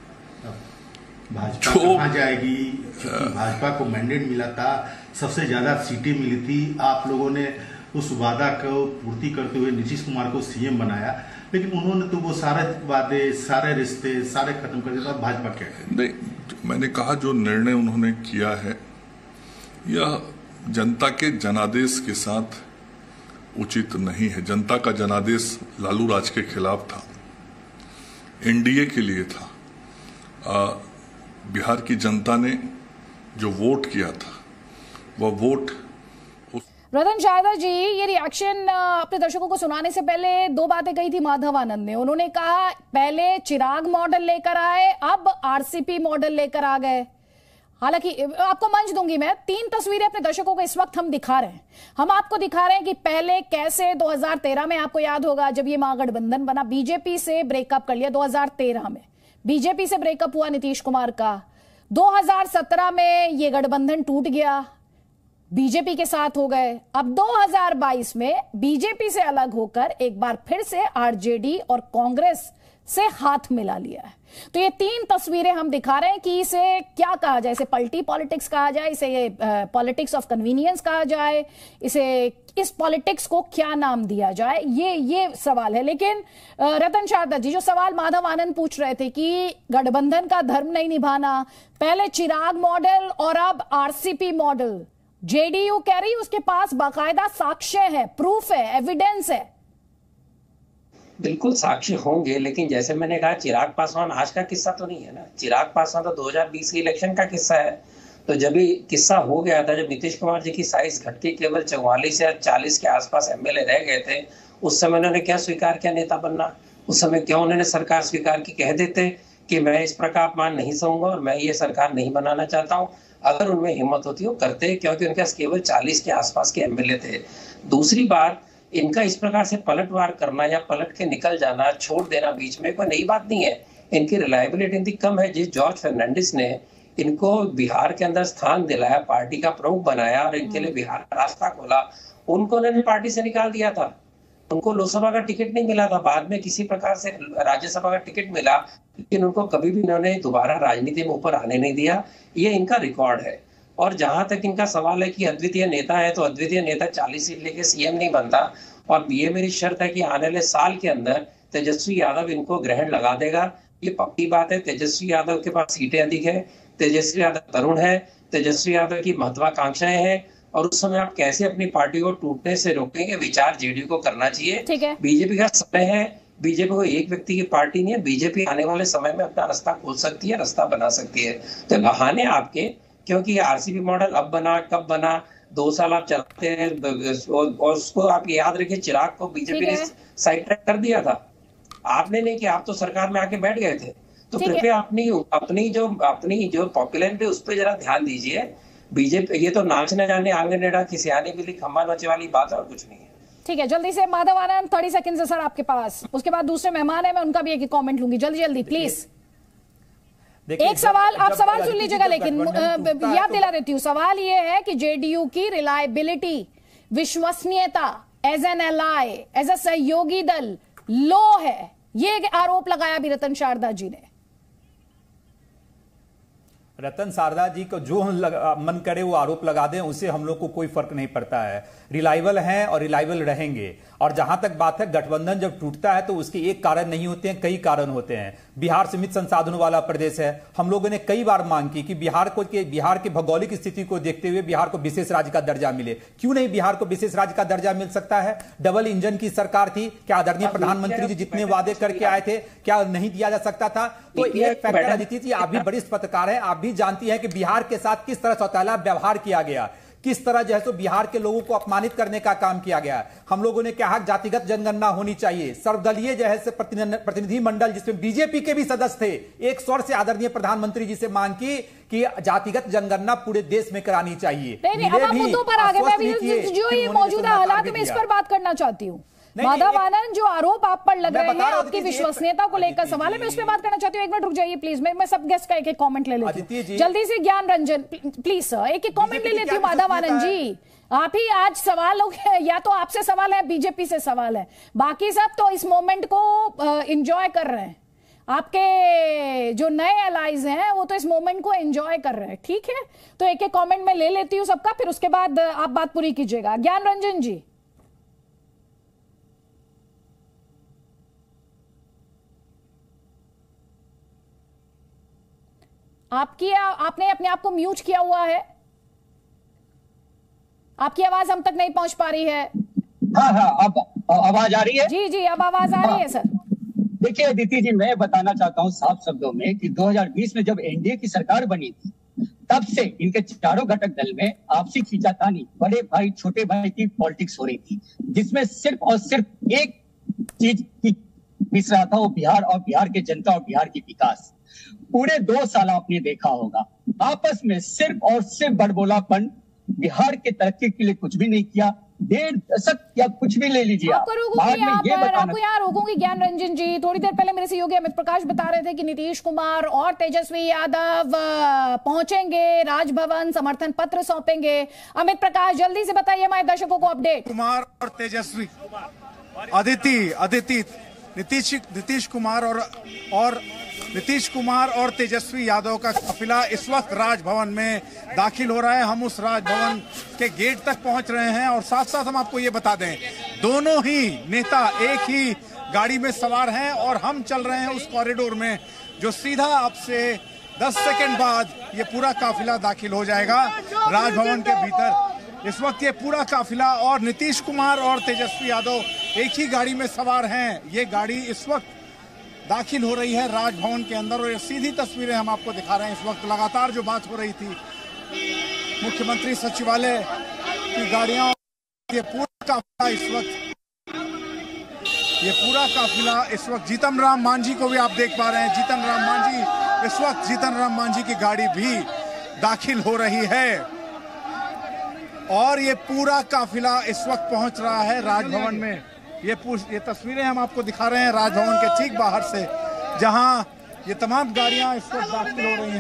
भाजपा कहां जाएगी? भाजपा को मैंडेट मिला था, सबसे ज्यादा सीटें मिली थी, आप लोगों ने उस वादा को पूर्ति करते हुए नीतीश कुमार को सीएम बनाया, लेकिन उन्होंने तो वो सारे वादे, सारे रिश्ते सारे खत्म कर दिया। भाजपा क्या है? नहीं, मैंने कहा जो निर्णय उन्होंने किया है यह जनता के जनादेश के साथ उचित नहीं है। जनता का जनादेश लालू राज के खिलाफ था, एनडीए के लिए था। बिहार की जनता ने जो वोट किया था वह वोट रतन शारदा जी, ये रिएक्शन अपने दर्शकों को सुनाने से पहले दो बातें कही थी माधव आनंद ने। उन्होंने कहा पहले चिराग मॉडल लेकर आए, अब आरसीपी मॉडल लेकर आ गए। हालांकि आपको मंच दूंगी मैं, 3 तस्वीरें अपने दर्शकों को इस वक्त हम दिखा रहे हैं। हम आपको दिखा रहे हैं कि पहले कैसे 2013 में, आपको याद होगा जब ये महागठबंधन बना, बीजेपी से ब्रेकअप कर लिया 2013 में, बीजेपी से ब्रेकअप हुआ नीतीश कुमार का। 2017 में ये गठबंधन टूट गया, बीजेपी के साथ हो गए। अब 2022 में बीजेपी से अलग होकर एक बार फिर से आरजेडी और कांग्रेस से हाथ मिला लिया है। तो ये 3 तस्वीरें हम दिखा रहे हैं कि इसे क्या कहा जाए, इसे पलटी पॉलिटिक्स कहा जाए, इसे पॉलिटिक्स ऑफ कन्वीनियंस कहा जाए, इसे इस पॉलिटिक्स को क्या नाम दिया जाए, ये सवाल है। लेकिन रतन शारदा जी, जो सवाल माधव आनंद पूछ रहे थे कि गठबंधन का धर्म नहीं निभाना, पहले चिराग मॉडल और अब आरसीपी मॉडल, जेडीयू कह रही उसके पास बाकायदा साक्ष्य है, प्रूफ है, एविडेंस है। बिल्कुल साक्ष्य होंगे, लेकिन जैसे मैंने कहा चिराग पासवान आज का किस्सा तो नहीं है ना। चिराग पासवान तो 2020 के इलेक्शन का किस्सा है। तो जब ये किस्सा हो गया था, जब नीतीश कुमार जी की साइज घट के केवल 44 या 40 के आसपास एमएलए रह गए थे, उस समय उन्होंने क्या स्वीकार किया नेता बनना? उस समय क्यों उन्होंने सरकार स्वीकार की? कह देते कि मैं इस प्रकार अपमान नहीं सहूंगा और मैं ये सरकार नहीं बनाना चाहता हूँ। अगर उनमें हिम्मत होती वो करते, क्योंकि उनके पास केवल 40 के आसपास के एमएलए थे। दूसरी बात, इनका इस प्रकार से पलटवार करना या पलट के निकल जाना, छोड़ देना बीच में, कोई नई बात नहीं है। इनकी रिलायबिलिटी इतनी कम है। जिस जॉर्ज फर्नांडिस ने इनको बिहार के अंदर स्थान दिलाया, पार्टी का प्रमुख बनाया और इनके लिए बिहार का रास्ता खोला, उनको उन्होंने पार्टी से निकाल दिया था। उनको लोकसभा का टिकट नहीं मिला था, बाद में किसी प्रकार से राज्यसभा का टिकट मिला, लेकिन उनको कभी भी इन्होंने दोबारा राजनीति में ऊपर आने नहीं दिया। ये इनका रिकॉर्ड है। और जहां तक इनका सवाल है कि अद्वितीय नेता है, तो अद्वितीय नेता 40 सीट लेके सीएम नहीं बनता। और ये मेरी शर्त है कि आने वाले साल के अंदर तेजस्वी यादव इनको ग्रहण लगा देगा। ये पक्की बात है। तेजस्वी यादव के पास सीटें अधिक है, तेजस्वी यादव तरुण है, तेजस्वी यादव की महत्वाकांक्षाएं हैं, और उस समय आप कैसे अपनी पार्टी को टूटने से रोकेंगे, विचार जेडीयू को करना चाहिए। बीजेपी का समय है, बीजेपी को एक व्यक्ति की पार्टी नहीं है। बीजेपी आने वाले समय में अपना रास्ता खोल सकती है, रास्ता बना सकती है। तो बहाने आपके, क्योंकि आरसीपी मॉडल अब बना, कब बना, 2 साल आप चलाते हैं, और उसको आप याद रखिए, चिराग को बीजेपी ने साइड ट्रैक कर दिया था। आपने नहीं किया, आप तो सरकार में आके बैठ गए थे। तो कृपया अपनी जो पॉपुलैरिटी उस पर जरा ध्यान दीजिए। बीजेपी ये तो नाच न जाने आंगन टेढ़ा किसी आने के लिए खम्बा नचे वाली बात और कुछ नहीं है। ठीक है, जल्दी से माधव आनंद, 30 सेकंड है सर आपके पास। उसके बाद दूसरे मेहमान है, मैं उनका भी एक कमेंट लूंगी। जल्दी प्लीज। एक सवाल, आप सवाल सुन लीजिएगा, लेकिन याद दिला देती हूँ। सवाल ये है कि जेडीयू की रिलायबिलिटी, विश्वसनीयता as an ally, as a सहयोगी दल लो है। ये आरोप लगाया भी रतन शारदा जी ने। रतन शारदा जी को जो मन करे वो आरोप लगा दें, उससे हम लोग को कोई फर्क नहीं पड़ता है। रिलायबल हैं और रिलायबल रहेंगे। और जहां तक बात है, गठबंधन जब टूटता है तो उसके एक कारण नहीं होते हैं, कई कारण होते हैं। बिहार सीमित संसाधनों वाला प्रदेश है। हम लोगों ने कई बार मांग की कि बिहार के भौगोलिक स्थिति को देखते हुए बिहार को विशेष राज्य का दर्जा मिले। क्यों नहीं बिहार को विशेष राज्य का दर्जा मिल सकता है? डबल इंजन की सरकार थी, क्या आदरणीय प्रधानमंत्री जी जितने वादे करके आए थे क्या नहीं दिया जा सकता था? तो एक फैक्टर, अदिति जी आप भी वरिष्ठ पत्रकार हैं, आप भी जानती हैं कि बिहार के साथ किस तरह सौतेला व्यवहार किया गया, किस तरह जो है सो बिहार के लोगों को अपमानित करने का काम किया गया। हम लोगों ने कहा जातिगत जनगणना होनी चाहिए, सर्वदलीय जो है प्रतिनिधि मंडल जिसमें बीजेपी के भी सदस्य थे, एक स्वर से आदरणीय प्रधानमंत्री जी से मांग की कि जातिगत जनगणना पूरे देश में करानी चाहिए। नहीं, अब आप मुद्दों पर आगे, मैं जो ये मौजूदा हालात में इस पर बात करना चाहती हूँ। माधव आनंद, जो आरोप आप पर लग रहे हैं, आपकी विश्वसनीयता को लेकर सवाल है, मैं उस पर बात करना चाहती हूँ। एक मिनट रुक जाइए प्लीज, मैं सब गेस्ट का एक कमेंट ले लेती हूँ। जल्दी से ज्ञान रंजन प्लीज सर, एक कमेंट ले लेती हूँ। माधव आनंद जी, आप ही आज सवाल हो गया, या तो आपसे सवाल है, बीजेपी से सवाल है, बाकी सब तो इस मोमेंट को एंजॉय कर रहे हैं। आपके जो नए एलाइज हैं वो तो इस मोमेंट को एंजॉय कर रहे हैं। ठीक है, तो एक कमेंट में ले लेती हूँ सबका, फिर उसके बाद आप बात पूरी कीजिएगा। ज्ञान रंजन जी, आपने अपने आप को म्यूट किया हुआ है, आपकी आवाज हम तक नहीं पहुंच पा रही है। हाँ, अब आवाज आ रही है? जी, अब आवाज आ रही है सर। देखिए अदिति जी, मैं बताना चाहता हूं साफ शब्दों में कि 2020 में जब एनडीए की सरकार बनी थी, तब से इनके चारों घटक दल में आपसी खींचातानी, बड़े भाई छोटे भाई की पॉलिटिक्स हो रही थी, जिसमें सिर्फ और सिर्फ एक चीज मिस रहा था, वो बिहार और बिहार के जनता और बिहार की विकास। पूरे 2 साल आपने देखा होगा, आपस में सिर्फ और सिर्फ बड़बोलापन, बिहार के तरक्की के लिए कुछ भी नहीं किया। 1.5 दशक या कुछ भी ले लीजिए आपको यहाँ रोकूंगी। ज्ञान रंजन जी, थोड़ी देर पहले मेरे सहयोगी अमित प्रकाश बता रहे थे कि नीतीश कुमार और तेजस्वी यादव पहुंचेंगे राजभवन, समर्थन पत्र सौंपेंगे। अमित प्रकाश, जल्दी से बताइए हमारे दर्शकों को अपडेट। कुमार और तेजस्वी, अदिति, नीतीश कुमार और तेजस्वी यादव का काफिला इस वक्त राजभवन में दाखिल हो रहा है। हम उस राजभवन के गेट तक पहुंच रहे हैं और साथ साथ हम आपको ये बता दें, दोनों ही नेता एक ही गाड़ी में सवार हैं और हम चल रहे हैं उस कॉरिडोर में जो सीधा अब से 10 सेकंड बाद ये पूरा काफिला दाखिल हो जाएगा राजभवन के भीतर। इस वक्त ये पूरा काफिला और नीतीश कुमार और तेजस्वी यादव एक ही गाड़ी में सवार हैं। ये गाड़ी इस वक्त दाखिल हो रही है राजभवन के अंदर और ये सीधी तस्वीरें हम आपको दिखा रहे हैं। इस वक्त लगातार जो बात हो रही थी मुख्यमंत्री सचिवालय की गाड़ियां, ये पूरा काफिला इस वक्त जीतन राम मांझी को भी आप देख पा रहे हैं। जीतन राम मांझी की गाड़ी भी दाखिल हो रही है और ये पूरा काफिला इस वक्त पहुंच रहा है राजभवन में। ये तस्वीरें हम आपको दिखा रहे हैं राजभवन के ठीक बाहर से, जहां ये तमाम गाड़ियां इस वक्त दाखिल हो रही हैं।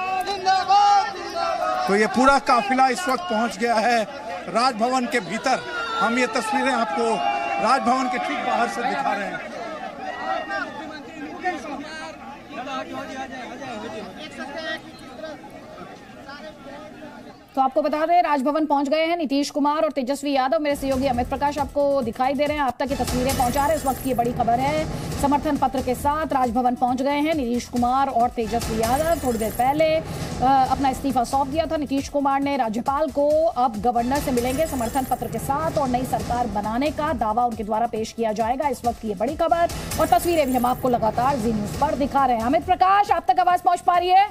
तो ये पूरा काफिला इस वक्त पहुंच गया है राजभवन के भीतर। हम ये तस्वीरें आपको राजभवन के ठीक बाहर से दिखा रहे हैं। तो आपको बता दें, राजभवन पहुंच गए हैं नीतीश कुमार और तेजस्वी यादव। मेरे सहयोगी अमित प्रकाश आपको दिखाई दे रहे हैं, आप तक की तस्वीरें पहुंचा रहे हैं। इस वक्त की बड़ी खबर है, समर्थन पत्र के साथ राजभवन पहुंच गए हैं नीतीश कुमार और तेजस्वी यादव। थोड़ी देर पहले अपना इस्तीफा सौंप दिया था नीतीश कुमार ने राज्यपाल को। अब गवर्नर से मिलेंगे समर्थन पत्र के साथ और नई सरकार बनाने का दावा उनके द्वारा पेश किया जाएगा। इस वक्त की ये बड़ी खबर और तस्वीरें भी हम आपको लगातार जी न्यूज पर दिखा रहे हैं। अमित प्रकाश, आप तक आवाज पहुंच पा रही है?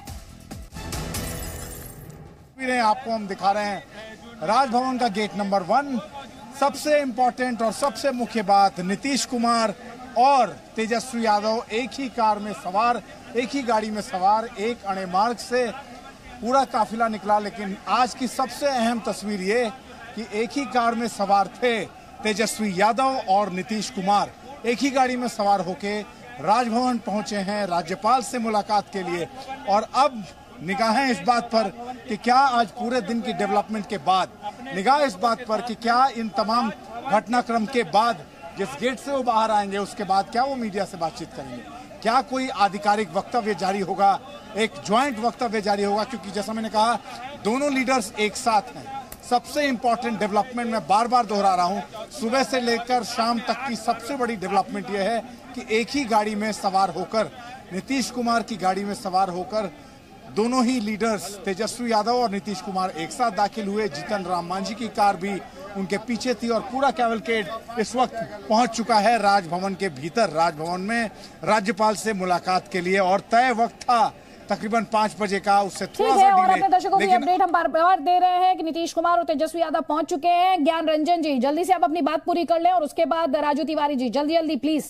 आपको हम दिखा रहे हैं राजभवन का गेट नंबर 1। सबसे इंपॉर्टेंट और सबसे मुख्य बात, नीतीश कुमार और तेजस्वी यादव एक ही कार में सवार, एक ही गाड़ी में सवार, एक अणे मार्ग से पूरा काफिला निकला। लेकिन आज की सबसे अहम तस्वीर ये कि एक ही कार में सवार थे तेजस्वी यादव और नीतीश कुमार, एक ही गाड़ी में सवार होके राजभवन पहुंचे हैं राज्यपाल से मुलाकात के लिए। और अब निगाहें इस बात पर कि क्या आज पूरे दिन की डेवलपमेंट के बाद, निगाह इस बात पर कि क्या इन तमाम घटनाक्रम के बाद जिस गेट से वो बाहर आएंगे उसके बाद क्या वो मीडिया से बातचीत करेंगे, क्या कोई आधिकारिक वक्तव्य जारी होगा, एक ज्वाइंट वक्तव्य जारी होगा। क्योंकि जैसा मैंने कहा, दोनों लीडर्स एक साथ हैं। सबसे इंपॉर्टेंट डेवलपमेंट मैं बार बार दोहरा रहा हूं, सुबह से लेकर शाम तक की सबसे बड़ी डेवलपमेंट यह है कि एक ही गाड़ी में सवार होकर, नीतीश कुमार की गाड़ी में सवार होकर दोनों ही लीडर्स तेजस्वी यादव और नीतीश कुमार एक साथ दाखिल हुए। जीतन राम मांझी की कार भी उनके पीछे थी और पूरा कैवलकेड इस वक्त पहुंच चुका है राजभवन के भीतर। राजभवन में राज्यपाल से मुलाकात के लिए और तय वक्त था तकरीबन 5 बजे का, उससे थोड़ा सा डिले। और अपने दर्शकों को अपडेट हम बार-बार दे रहे हैं कि नीतीश कुमार और तेजस्वी यादव पहुंच चुके हैं। ज्ञान रंजन जी, जल्दी से आप अपनी बात पूरी कर लें और उसके बाद राजू तिवारी जी जल्दी प्लीज।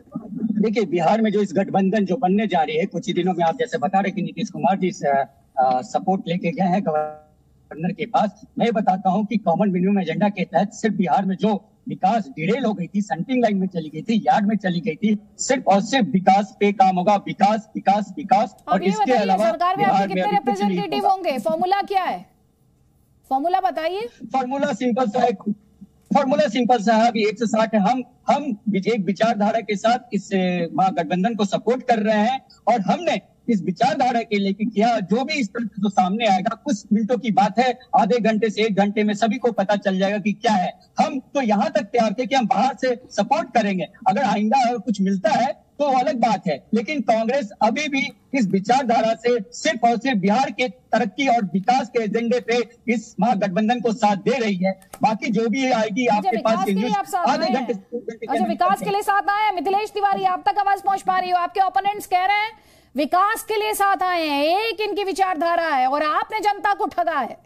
देखिए, बिहार में जो इस गठबंधन जो बनने जा रही है, कुछ ही दिनों में आप जैसे बता रहे कि नीतीश कुमार जी सपोर्ट लेके गए हैं गवर्नर के पास। मैं बताता हूं कि कॉमन मिनिमम एजेंडा के तहत सिर्फ बिहार में जो विकास डिरेल हो गई थी, सेंटिंग लाइन में चली गई थी, यार्ड में चली गई थी, सिर्फ और सिर्फ विकास पे काम होगा। विकास विकास विकास। और इसके अलावा सरकार में आपके कितने रिप्रेजेंटेटिव होंगे? फॉर्मूला क्या है? फॉर्मूला बताइए। फॉर्मूला सिंपल सा है, फॉर्मूला सिंपल सा है। अभी 160 है। हम एक विचारधारा के साथ इस महागठबंधन को सपोर्ट कर रहे हैं और हमने इस विचारधारा के लेके किया। जो भी इस तरह जो सामने आएगा, कुछ मिनटों की बात है, आधे घंटे से 1 घंटे में सभी को पता चल जाएगा कि क्या है। हम तो यहाँ तक तैयार थे कि हम बाहर से सपोर्ट करेंगे, अगर आइंदा कुछ मिलता है तो अलग बात है। लेकिन कांग्रेस अभी भी इस विचारधारा से सिर्फ और सिर्फ बिहार के तरक्की और विकास के एजेंडे पे इस महागठबंधन को साथ दे रही है। बाकी जो भी आएगी आपके पास आधे घंटे। अच्छा, विकास के लिए साथ आए। मिथिलेश तिवारी, आप तक आवाज पहुंच पा रही हो? आपके ओपोनेंट्स कह रहे हैं विकास के लिए साथ आए हैं, एक इनकी विचारधारा है और आपने जनता को ठगा है।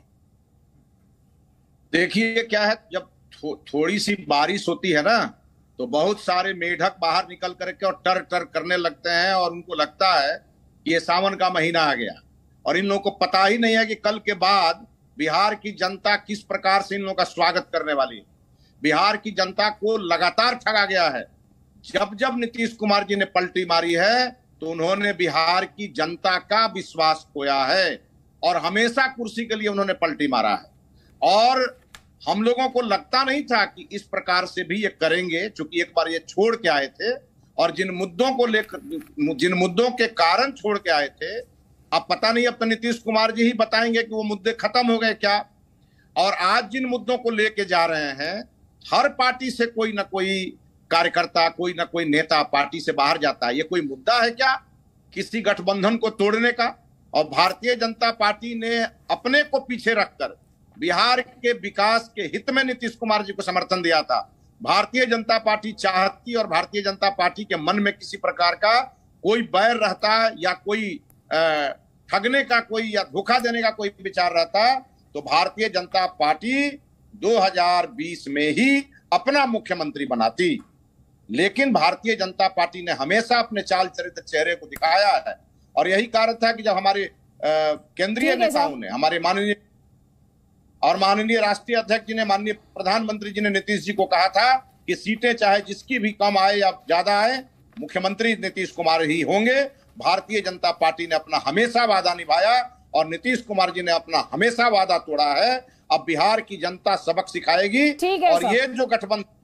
देखिए क्या है, जब थोड़ी सी बारिश होती है ना तो बहुत सारे मेढक बाहर निकल करके और टर टर करने लगते हैं और उनको लगता है कि ये सावन का महीना आ गया। और इन लोगों को पता ही नहीं है कि कल के बाद बिहार की जनता किस प्रकार से इन लोगों का स्वागत करने वाली है। बिहार की जनता को लगातार ठगा गया है। जब जब नीतीश कुमार जी ने पलटी मारी है तो उन्होंने बिहार की जनता का विश्वास खोया है और हमेशा कुर्सी के लिए उन्होंने पलटी मारा है। और हम लोगों को लगता नहीं था कि इस प्रकार से भी ये करेंगे, चूंकि एक बार ये छोड़ के आए थे और जिन मुद्दों को लेकर, जिन मुद्दों के कारण छोड़ के आए थे, अब पता नहीं, अब तो नीतीश कुमार जी ही बताएंगे कि वो मुद्दे खत्म हो गए क्या। और आज जिन मुद्दों को लेके जा रहे हैं, हर पार्टी से कोई ना कोई कार्यकर्ता, कोई ना कोई नेता पार्टी से बाहर जाता है। ये कोई मुद्दा है क्या किसी गठबंधन को तोड़ने का? और भारतीय जनता पार्टी ने अपने को पीछे रखकर बिहार के विकास के हित में नीतीश कुमार जी को समर्थन दिया था। भारतीय जनता पार्टी चाहती और भारतीय जनता पार्टी के मन में किसी प्रकार का कोई बैर रहता या कोई ठगने का कोई या धोखा देने का कोई विचार रहता तो भारतीय जनता पार्टी 2020 में ही अपना मुख्यमंत्री बनाती। लेकिन भारतीय जनता पार्टी ने हमेशा अपने चाल चरित्र चेहरे को दिखाया है और यही कारण था कि जब हमारे केंद्रीय नेताओं ने, हमारे माननीय राष्ट्रीय अध्यक्ष जी ने, माननीय प्रधानमंत्री जी ने नीतीश जी को कहा था कि सीटें चाहे जिसकी भी कम आए या ज्यादा आए, मुख्यमंत्री नीतीश कुमार ही होंगे। भारतीय जनता पार्टी ने अपना हमेशा वादा निभाया और नीतीश कुमार जी ने अपना हमेशा वादा तोड़ा है। अब बिहार की जनता सबक सिखाएगी और ये जो गठबंधन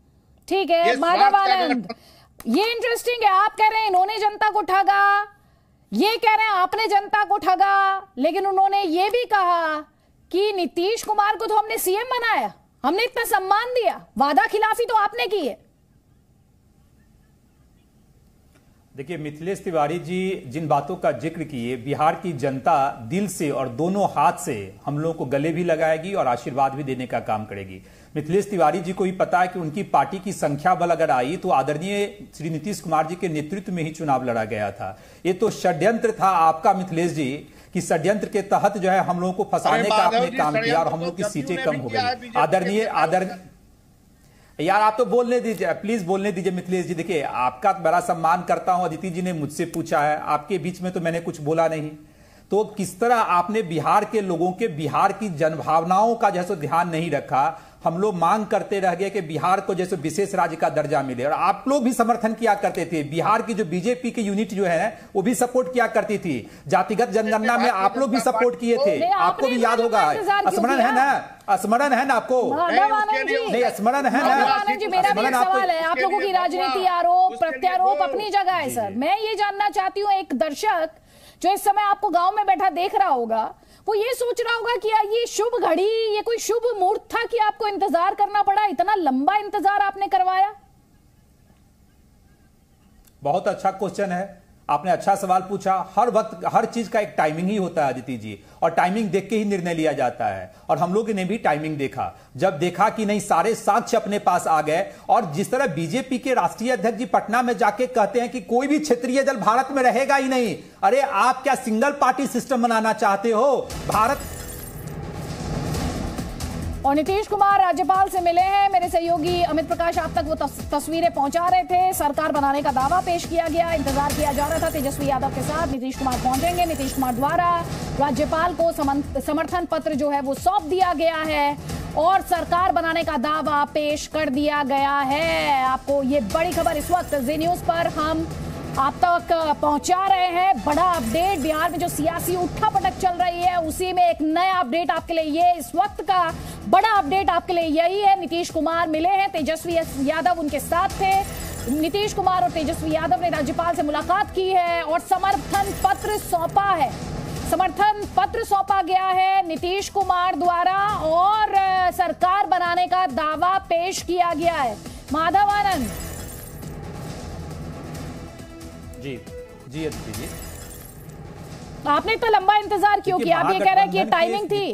ठीक है माधव आनंद, ये इंटरेस्टिंग है। आप कह रहे हैं इन्होंने जनता को ठगा, ये कह रहे हैं आपने जनता को ठगा, लेकिन उन्होंने ये भी कहा कि नीतीश कुमार को तो हमने सीएम बनाया, हमने इतना सम्मान दिया, वादा खिलाफी तो आपने की है। देखिए मिथिलेश तिवारी जी जिन बातों का जिक्र किए, बिहार की जनता दिल से और दोनों हाथ से हम लोगों को गले भी लगाएगी और आशीर्वाद भी देने का काम करेगी। मिथिलेश तिवारी जी को भी पता है कि उनकी पार्टी की संख्या बल अगर आई तो आदरणीय श्री नीतीश कुमार जी के नेतृत्व में ही चुनाव लड़ा गया था। ये तो षड्यंत्र था आपका मिथिलेश जी, कि षड्यंत्र के तहत जो है हम लोगों को फंसाने का आपने काम किया और हम लोग की सीटें कम हो गई। आदरणीय यार आप तो बोलने दीजिए, प्लीज बोलने दीजिए मिथिलेश जी। देखिए आपका बड़ा सम्मान करता हूं, अदिति जी ने मुझसे पूछा है, आपके बीच में तो मैंने कुछ बोला नहीं। तो किस तरह आपने बिहार के लोगों के, बिहार की जनभावनाओं का जैसे ध्यान नहीं रखा। हम लोग मांग करते रह गए कि बिहार को जैसे विशेष राज्य का दर्जा मिले, और आप लोग भी समर्थन किया करते थे। बिहार की जो बीजेपी की यूनिट जो है वो भी सपोर्ट किया करती थी। जातिगत जनगणना में आप लोग भी सपोर्ट किए थे, आपको भी याद होगा। स्मरण है ना, स्मरण है ना आपको? नहीं स्मरण है ना? मेरा भी सवाल है, आप लोगों की राजनीति आरोप प्रत्यारोप अपनी जगह है सर। मैं ये जानना चाहती हूँ, एक दर्शक जो इस समय आपको गांव में बैठा देख रहा होगा, वो ये सोच रहा होगा कि ये शुभ घड़ी, ये कोई शुभ मुहूर्त था कि आपको इंतजार करना पड़ा, इतना लंबा इंतजार आपने करवाया? बहुत अच्छा क्वेश्चन है, आपने अच्छा सवाल पूछा। हर वक्त हर चीज का एक टाइमिंग ही होता है अदिति जी, और टाइमिंग देख के ही निर्णय लिया जाता है। और हम लोगों ने भी टाइमिंग देखा, जब देखा कि नहीं सारे साक्ष्य अपने पास आ गए। और जिस तरह बीजेपी के राष्ट्रीय अध्यक्ष जी पटना में जाके कहते हैं कि कोई भी क्षेत्रीय दल भारत में रहेगा ही नहीं। अरे आप क्या सिंगल पार्टी सिस्टम बनाना चाहते हो? भारत। और नीतीश कुमार राज्यपाल से मिले हैं, मेरे सहयोगी अमित प्रकाश आप तक वो तस्वीरें पहुंचा रहे थे। सरकार बनाने का दावा पेश किया गया, इंतजार किया जा रहा था तेजस्वी यादव के साथ नीतीश कुमार पहुंचेंगे। नीतीश कुमार द्वारा राज्यपाल को समर्थन पत्र जो है वो सौंप दिया गया है और सरकार बनाने का दावा पेश कर दिया गया है। आपको ये बड़ी खबर इस वक्त जी न्यूज पर हम आप तक पहुंचा रहे हैं। बड़ा अपडेट, बिहार में जो सियासी उठापटक चल रही है उसी में एक नया अपडेट आपके लिए, ये इस वक्त का बड़ा अपडेट आपके लिए यही है। नीतीश कुमार मिले हैं, तेजस्वी यादव उनके साथ थे। नीतीश कुमार और तेजस्वी यादव ने राज्यपाल से मुलाकात की है और समर्थन पत्र सौंपा है। समर्थन पत्र सौंपा गया है नीतीश कुमार द्वारा और सरकार बनाने का दावा पेश किया गया है। माधव आनंद जी जी अदिति जी, आपने इतना लंबा इंतजार क्यों किया? आप ये कह रहे हैं कि ये टाइमिंग थी?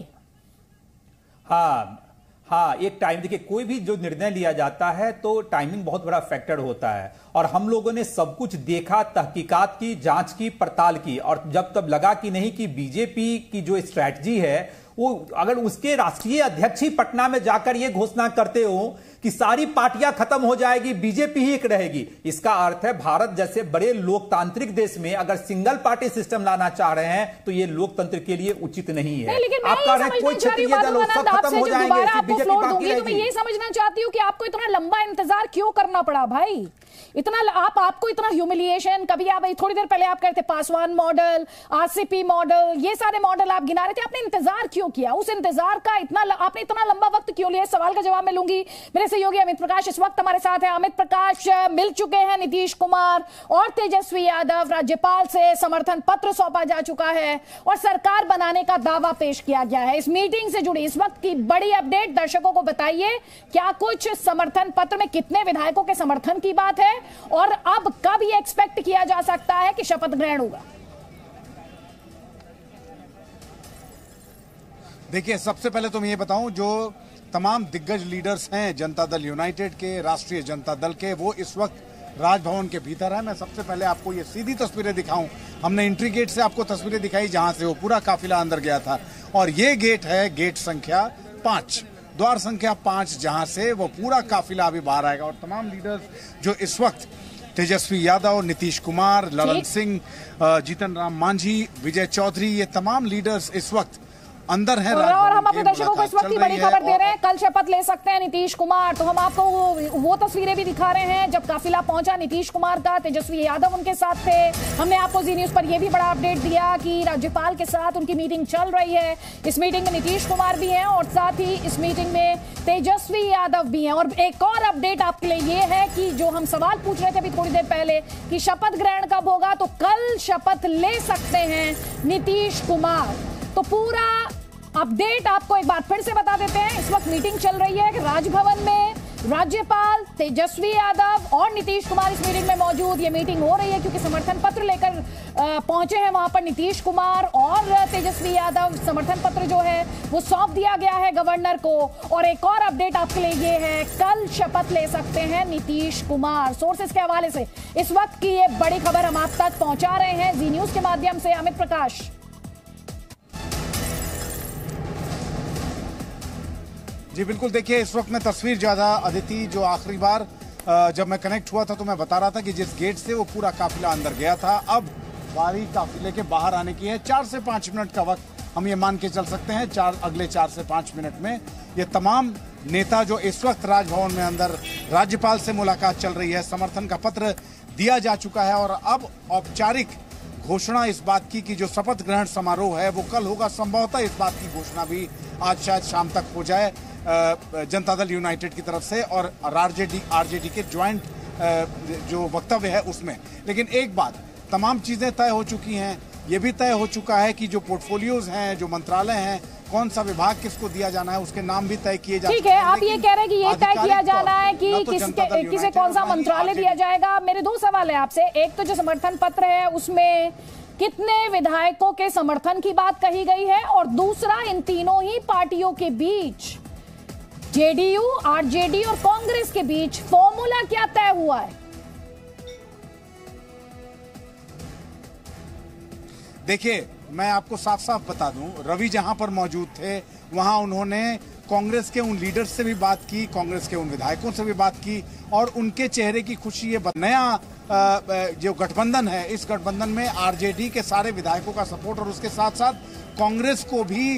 हाँ एक टाइम, देखिए कोई भी जो निर्णय लिया जाता है तो टाइमिंग बहुत बड़ा फैक्टर होता है। और हम लोगों ने सब कुछ देखा, तहकीकात की, जांच की, पड़ताल की, और जब तब लगा कि नहीं कि बीजेपी की जो स्ट्रैटेजी है वो, अगर उसके राष्ट्रीय अध्यक्ष ही पटना में जाकर ये घोषणा करते हो कि सारी पार्टियां खत्म हो जाएगी, बीजेपी ही एक रहेगी, इसका अर्थ है भारत जैसे बड़े लोकतांत्रिक देश में अगर सिंगल पार्टी सिस्टम लाना चाह रहे हैं तो ये लोकतंत्र के लिए उचित नहीं है। आप कह रहे हैं कोई क्षेत्रीय दल हो, सब खत्म हो जाएंगे, बीजेपी बाकी रहेगी। तो मैं ये समझना चाहती हूँ कि आपको इतना लंबा इंतजार क्यों करना पड़ा भाई? इतना आपको इतना ह्यूमिलिएशन, कभी आप थोड़ी देर पहले आप कहते पासवान मॉडल, आरसीपी मॉडल, ये सारे मॉडल आप गिना रहे थे, आपने इंतजार क्यों किया? उस इंतजार का आपने इतना लंबा वक्त क्यों लिया? सवाल का जवाब मैं लूंगी। मेरे सहयोगी अमित प्रकाश इस वक्त हमारे साथ है। अमित प्रकाश, मिल चुके हैं नीतीश कुमार और तेजस्वी यादव, राज्यपाल से समर्थन पत्र सौंपा जा चुका है और सरकार बनाने का दावा पेश किया गया है। इस मीटिंग से जुड़ी इस वक्त की बड़ी अपडेट दर्शकों को बताइए, क्या कुछ समर्थन पत्र में कितने विधायकों के समर्थन की बात है और अब कब ये एक्सपेक्ट किया जा सकता है कि शपथ ग्रहण होगा? देखिए सबसे पहले तो मैं ये बताऊं, जो तमाम दिग्गज लीडर्स हैं जनता दल यूनाइटेड के, राष्ट्रीय जनता दल के, वो इस वक्त राजभवन के भीतर है। मैं सबसे पहले आपको ये सीधी तस्वीरें दिखाऊं, हमने एंट्री गेट से आपको तस्वीरें दिखाई जहां से वो पूरा काफिला अंदर गया था, और ये गेट है गेट संख्या 5, द्वार संख्या 5, जहां से वो पूरा काफिला अभी बाहर आएगा। और तमाम लीडर्स जो इस वक्त तेजस्वी यादव, नीतीश कुमार, ललन सिंह, जीतन राम मांझी, विजय चौधरी, ये तमाम लीडर्स इस वक्त अंदर हैं और हम अपने दर्शकों को इस वक्त की बड़ी खबर दे रहे हैं, कल शपथ ले सकते हैं नीतीश कुमार। तो हम आपको वो तस्वीरें भी दिखा रहे हैं जब काफिला पहुंचा नीतीश कुमार का, तेजस्वी यादव उनके साथ थे। हमने आपको जी न्यूज पर यह भी बड़ा अपडेट दिया कि राज्यपाल के साथ उनकी मीटिंग चल रही है। इस मीटिंग में नीतीश कुमार भी हैं और साथ ही इस मीटिंग में तेजस्वी यादव भी हैं। और एक और अपडेट आपके लिए ये है कि जो हम सवाल पूछ रहे थे अभी थोड़ी देर पहले कि शपथ ग्रहण कब होगा, तो कल शपथ ले सकते हैं नीतीश कुमार। तो पूरा अपडेट आपको एक बार फिर से बता देते हैं। इस वक्त मीटिंग चल रही है राजभवन में, राज्यपाल तेजस्वी यादव और नीतीश कुमार इस मीटिंग में मौजूद। ये मीटिंग हो रही है क्योंकि समर्थन पत्र लेकर पहुंचे हैं वहां पर नीतीश कुमार और तेजस्वी यादव। समर्थन पत्र जो है वो सौंप दिया गया है गवर्नर को। और एक और अपडेट आपके लिए ये है, कल शपथ ले सकते हैं नीतीश कुमार। सोर्सेस के हवाले से इस वक्त की ये बड़ी खबर हम आप तक पहुंचा रहे हैं जी न्यूज के माध्यम से। अमित प्रकाश। जी बिल्कुल, देखिए इस वक्त मैं तस्वीर ज्यादा अदिति, जो आखिरी बार जब मैं कनेक्ट हुआ था तो मैं बता रहा था कि जिस गेट से वो पूरा काफिला अंदर गया था, अब बारी काफिले के बाहर आने की है। 4 से 5 मिनट का वक्त हम ये मान के चल सकते हैं। अगले 4 से 5 मिनट में ये तमाम नेता जो इस वक्त राजभवन में अंदर राज्यपाल से मुलाकात चल रही है, समर्थन का पत्र दिया जा चुका है और अब औपचारिक घोषणा इस बात की कि जो शपथ ग्रहण समारोह है वो कल होगा। संभवतः इस बात की घोषणा भी आज शायद शाम तक हो जाए जनता दल यूनाइटेड की तरफ से और आरजेडी के ज्वाइंट जो वक्तव्य है उसमें। लेकिन एक बात, तमाम चीजें तय हो चुकी हैं। ये भी तय हो चुका है कि जो पोर्टफोलियोज हैं, जो मंत्रालय हैं, कौन सा विभाग किसको दिया जाना है, उसके नाम भी तय किए जा चुके हैं। ठीक है, आप ये कह रहे हैं कि ये तय किया जाना है कि किसे कौन सा मंत्रालय दिया जाएगा। मेरे 2 सवाल है आपसे। एक तो जो समर्थन पत्र है उसमें कितने विधायकों के समर्थन की बात कही गई है, और दूसरा इन तीनों ही पार्टियों के बीच, जेडीयू, आरजेडी और कांग्रेस के बीच फॉर्मूला क्या तय हुआ है? देखिए मैं आपको साफ साफ बता दूं, रवि जहां पर मौजूद थे वहां उन्होंने कांग्रेस के उन लीडर्स से भी बात की, कांग्रेस के उन विधायकों से भी बात की और उनके चेहरे की खुशी ये नया जो गठबंधन है, इस गठबंधन में आरजेडी के सारे विधायकों का सपोर्ट और उसके साथ साथ कांग्रेस को भी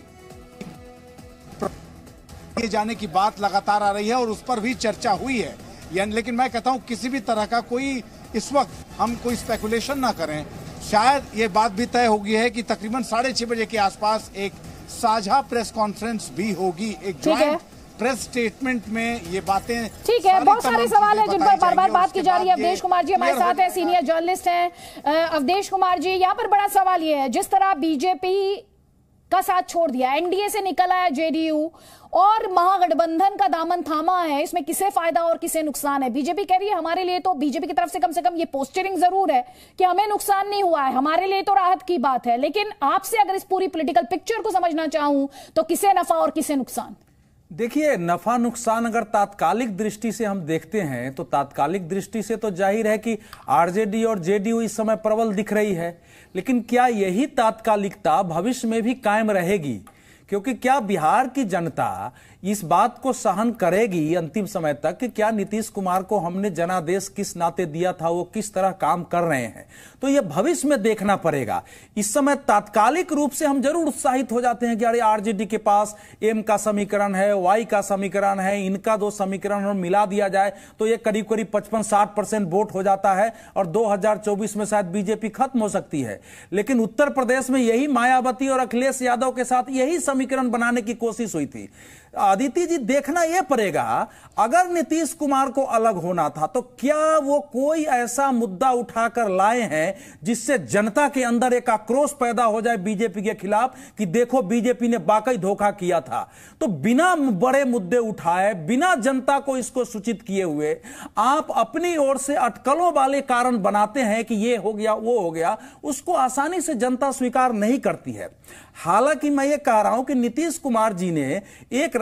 जाने की बात लगातार आ रही है और उस पर भी चर्चा हुई है। यानी लेकिन मैं कहता हूं किसी भी तरह का कोई इस वक्त हम कोई स्पेकुलेशन ना करें। शायद ये बात भी तय हो गई है कि तकरीबन 6:30 बजे के आसपास एक साझा प्रेस कॉन्फ्रेंस भी होगी, एक ज्वाइंट प्रेस स्टेटमेंट में ये बातें। ठीक है, बहुत सारे सवाल हैं जिन पर बार-बार बात की जा रही है। अवधेश कुमार जी हमारे साथ हैं, सीनियर जर्नलिस्ट हैं। अवधेश कुमार जी, यहाँ पर बड़ा सवाल ये है, जिस तरह बीजेपी का साथ छोड़ दिया, एनडीए से निकल आया जेडीयू और महागठबंधन का दामन थामा है, इसमें किसे फायदा और किसे नुकसान है? बीजेपी कह रही है हमारे लिए तो, बीजेपी की तरफ से कम ये पोस्टरिंग जरूर है कि हमें नुकसान नहीं हुआ है, हमारे लिए तो राहत की बात है। लेकिन आपसे अगर इस पूरी पॉलिटिकल पिक्चर को समझना चाहूं तो किसे नफा और किसे नुकसान? देखिए, नफा नुकसान अगर तात्कालिक दृष्टि से हम देखते हैं तो तात्कालिक दृष्टि से तो जाहिर है कि आरजेडी और जेडीयू इस समय प्रबल दिख रही है, लेकिन क्या यही तात्कालिकता भविष्य में भी कायम रहेगी? क्योंकि क्या बिहार की जनता इस बात को सहन करेगी अंतिम समय तक कि क्या नीतीश कुमार को हमने जनादेश किस नाते दिया था, वो किस तरह काम कर रहे हैं? तो ये भविष्य में देखना पड़ेगा। इस समय तात्कालिक रूप से हम जरूर उत्साहित हो जाते हैं कि अरे आरजेडी के पास एम का समीकरण है, वाई का समीकरण है, इनका 2 समीकरण और मिला दिया जाए तो ये करीब करीब 55-60% वोट हो जाता है और 2024 में शायद बीजेपी खत्म हो सकती है। लेकिन उत्तर प्रदेश में यही मायावती और अखिलेश यादव के साथ यही समीकरण बनाने की कोशिश हुई थी। आदित्य जी, देखना यह पड़ेगा, अगर नीतीश कुमार को अलग होना था तो क्या वो कोई ऐसा मुद्दा उठाकर लाए हैं जिससे जनता के अंदर एक आक्रोश पैदा हो जाए बीजेपी के खिलाफ कि देखो बीजेपी ने वाकई धोखा किया था? तो बिना बड़े मुद्दे उठाए, बिना जनता को इसको सूचित किए हुए आप अपनी ओर से अटकलों वाले कारण बनाते हैं कि ये हो गया वो हो गया, उसको आसानी से जनता स्वीकार नहीं करती है। हालांकि मैं ये कह रहा हूं कि नीतीश कुमार जी ने एक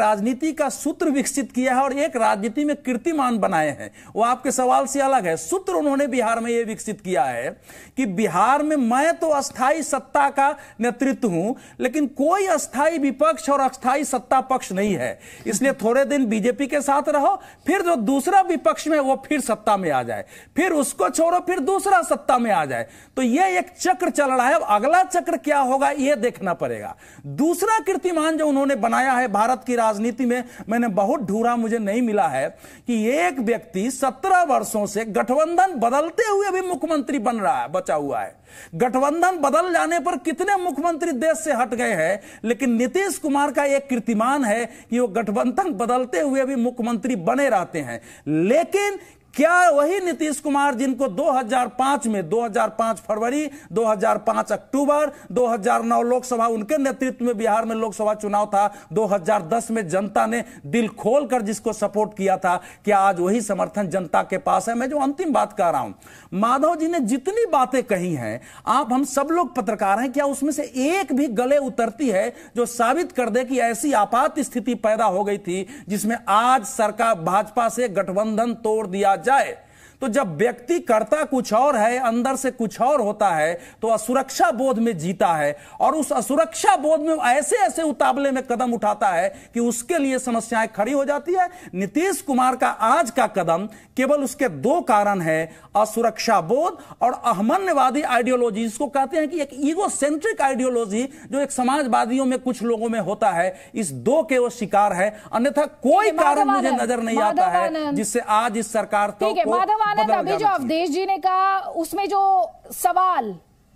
राजनीति का सूत्र विकसित किया है और एक राजनीति में कीर्तिमान बनाए हैं, वो आपके सवाल से अलग है। सूत्र उन्होंने बिहार में यह विकसित किया है कि बिहार में मैं तो अस्थाई सत्ता का नेतृत्व हूं, लेकिन कोई अस्थाई विपक्ष और अस्थाई सत्ता पक्ष नहीं है, इसलिए थोड़े दिन बीजेपी के साथ रहो, फिर जो दूसरा विपक्ष में वो फिर सत्ता में आ जाए, फिर उसको छोड़ो, फिर दूसरा सत्ता में आ जाए। तो यह एक चक्र चल रहा है। अब अगला चक्र क्या होगा यह देखना पड़ेगा। दूसरा कीर्तिमान जो उन्होंने बनाया है भारत की राजनीति में, मैंने बहुत ढूंढा, मुझे नहीं मिला है कि एक व्यक्ति 17 वर्षों से गठबंधन बदलते हुए भी मुख्यमंत्री बन रहा है, बचा हुआ है। गठबंधन बदल जाने पर कितने मुख्यमंत्री देश से हट गए हैं, लेकिन नीतीश कुमार का एक कीर्तिमान है कि वो गठबंधन बदलते हुए भी मुख्यमंत्री बने रहते हैं। लेकिन क्या वही नीतीश कुमार जिनको 2005 में 2005 फरवरी, 2005 अक्टूबर, 2009 लोकसभा, उनके नेतृत्व में बिहार में लोकसभा चुनाव था, 2010 में जनता ने दिल खोलकर जिसको सपोर्ट किया था, क्या आज वही समर्थन जनता के पास है? मैं जो अंतिम बात कह रहा हूं, माधव जी ने जितनी बातें कही हैं, आप हम सब लोग पत्रकार हैं, क्या उसमें से एक भी गले उतरती है जो साबित कर दे कि ऐसी आपात स्थिति पैदा हो गई थी जिसमें आज सरकार भाजपा से गठबंधन तोड़ दिया जाए? तो जब व्यक्ति करता कुछ और है, अंदर से कुछ और होता है, तो असुरक्षा बोध में जीता है और उस असुरक्षा बोध में ऐसे ऐसे उतावले में कदम उठाता है कि उसके लिए समस्याएं खड़ी हो जाती है। नीतीश कुमार का आज का कदम केवल उसके दो कारण है, असुरक्षा बोध और अहमन्यवादी आइडियोलॉजी, इसको कहते हैं कि एक ईगो सेंट्रिक आइडियोलॉजी जो एक समाजवादियों में कुछ लोगों में होता है, इस दो के वो शिकार है। अन्यथा कोई कारण मुझे नजर नहीं आता है जिससे आज इस सरकार को अभी जो अवधेश जी ने कहा उसमें जो सवाल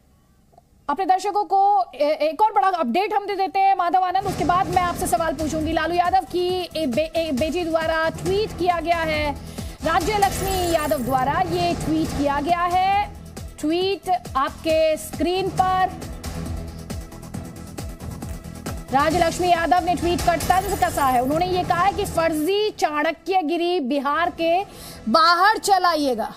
अपने दर्शकों को एक और बड़ा अपडेट हम दे देते हैं माधव आनंद, उसके बाद मैं आपसे सवाल पूछूंगी। लालू यादव की बेटी द्वारा ट्वीट किया गया है, राज्य लक्ष्मी यादव द्वारा ये ट्वीट किया गया है। ट्वीट आपके स्क्रीन पर, राज्यलक्ष्मी यादव ने ट्वीट कर तंज कसा है। उन्होंने ये कहा है कि फर्जी चाणक्यगिरी बिहार के बाहर चलाइएगा।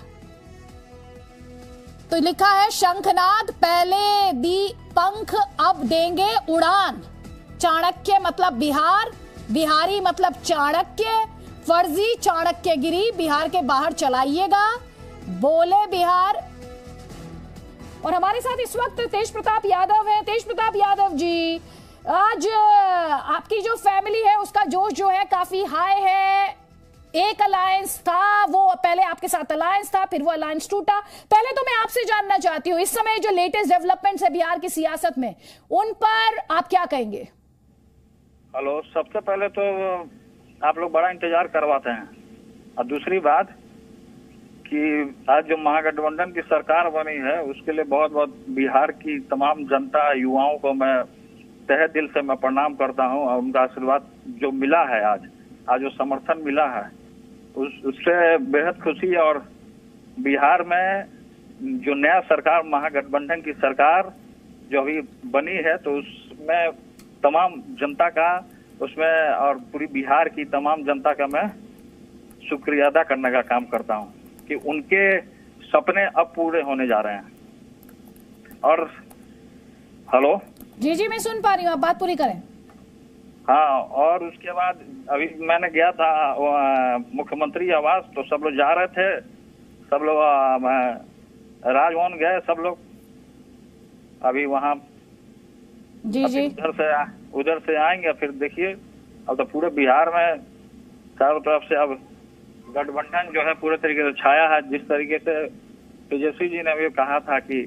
तो लिखा है, शंखनाद पहले दी पंख अब देंगे उड़ान। चाणक्य मतलब बिहार, बिहारी मतलब चाणक्य, फर्जी चाणक्यगिरी बिहार के बाहर चलाइएगा, बोले बिहार। और हमारे साथ इस वक्त तेज प्रताप यादव है। तेज प्रताप यादव जी, आज आपकी जो फैमिली है उसका जोश जो है काफी हाई है। एक अलायंस था, वो पहले आपके साथ अलायंस था, फिर वो अलायंस टूटा। पहले तो मैं आपसे जानना चाहती हूँ, इस समय जो लेटेस्ट डेवलपमेंट्स है बिहार की सियासत में, उन पर आप क्या कहेंगे? हेलो, सबसे पहले तो आप लोग बड़ा इंतजार करवाते हैं, और दूसरी बात कि आज जो महागठबंधन की सरकार बनी है उसके लिए बहुत बहुत बिहार की तमाम जनता, युवाओं को मैं तहे दिल से मैं प्रणाम करता हूं। और उनका आशीर्वाद जो मिला है, आज जो समर्थन मिला है, उससे बेहद खुशी। और बिहार में जो नया सरकार, महागठबंधन की सरकार जो अभी बनी है, तो उसमें तमाम जनता का, उसमें और पूरी बिहार की तमाम जनता का मैं शुक्रिया अदा करने का काम करता हूं कि उनके सपने अब पूरे होने जा रहे हैं। और हेलो, जी जी मैं सुन पा रही हूँ, आप बात पूरी करें। हाँ, और उसके बाद अभी मैंने गया था मुख्यमंत्री आवास, तो सब लोग जा रहे थे, सब लोग राजभवन गए, सब लोग अभी वहाँ जी जी उधर से आएंगे। फिर देखिए, अब तो पूरे बिहार में चारों तरफ से अब गठबंधन जो है पूरे तरीके से छाया है। जिस तरीके से तेजस्वी जी ने भी कहा था कि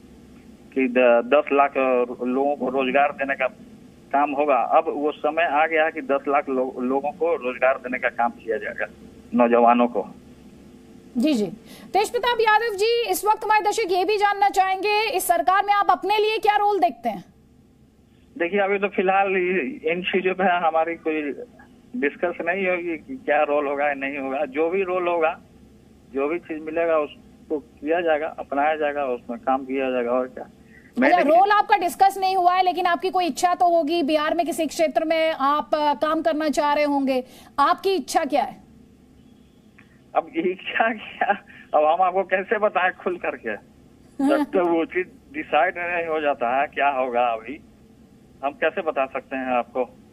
10 लाख लोगों को रोजगार देने का काम होगा, अब वो समय आ गया है कि 10 लाख लोगों को रोजगार देने का काम किया जाएगा, नौजवानों को। जी जी, तेज प्रताप यादव जी, इस वक्त हमारे दर्शक ये भी जानना चाहेंगे, इस सरकार में आप अपने लिए क्या रोल देखते हैं? देखिए, अभी तो फिलहाल इन चीजों पे हमारी कोई डिस्कस नहीं होगी कि क्या रोल होगा या नहीं होगा। जो भी रोल होगा, जो भी चीज मिलेगा उसको किया जाएगा, अपनाया जाएगा, उसमें काम किया जाएगा। और क्या, अच्छा, रोल आपका डिस्कस नहीं हुआ है, लेकिन आपकी कोई इच्छा तो होगी, बिहार में किसी क्षेत्र में आप काम करना चाह रहे होंगे, आपकी इच्छा क्या है? अब इच्छा क्या, अब हम आपको कैसे बताएं खुल करके, जब तक वो चीज डिसाइड नहीं हो जाता है क्या होगा, अभी हम कैसे बता सकते हैं आपको?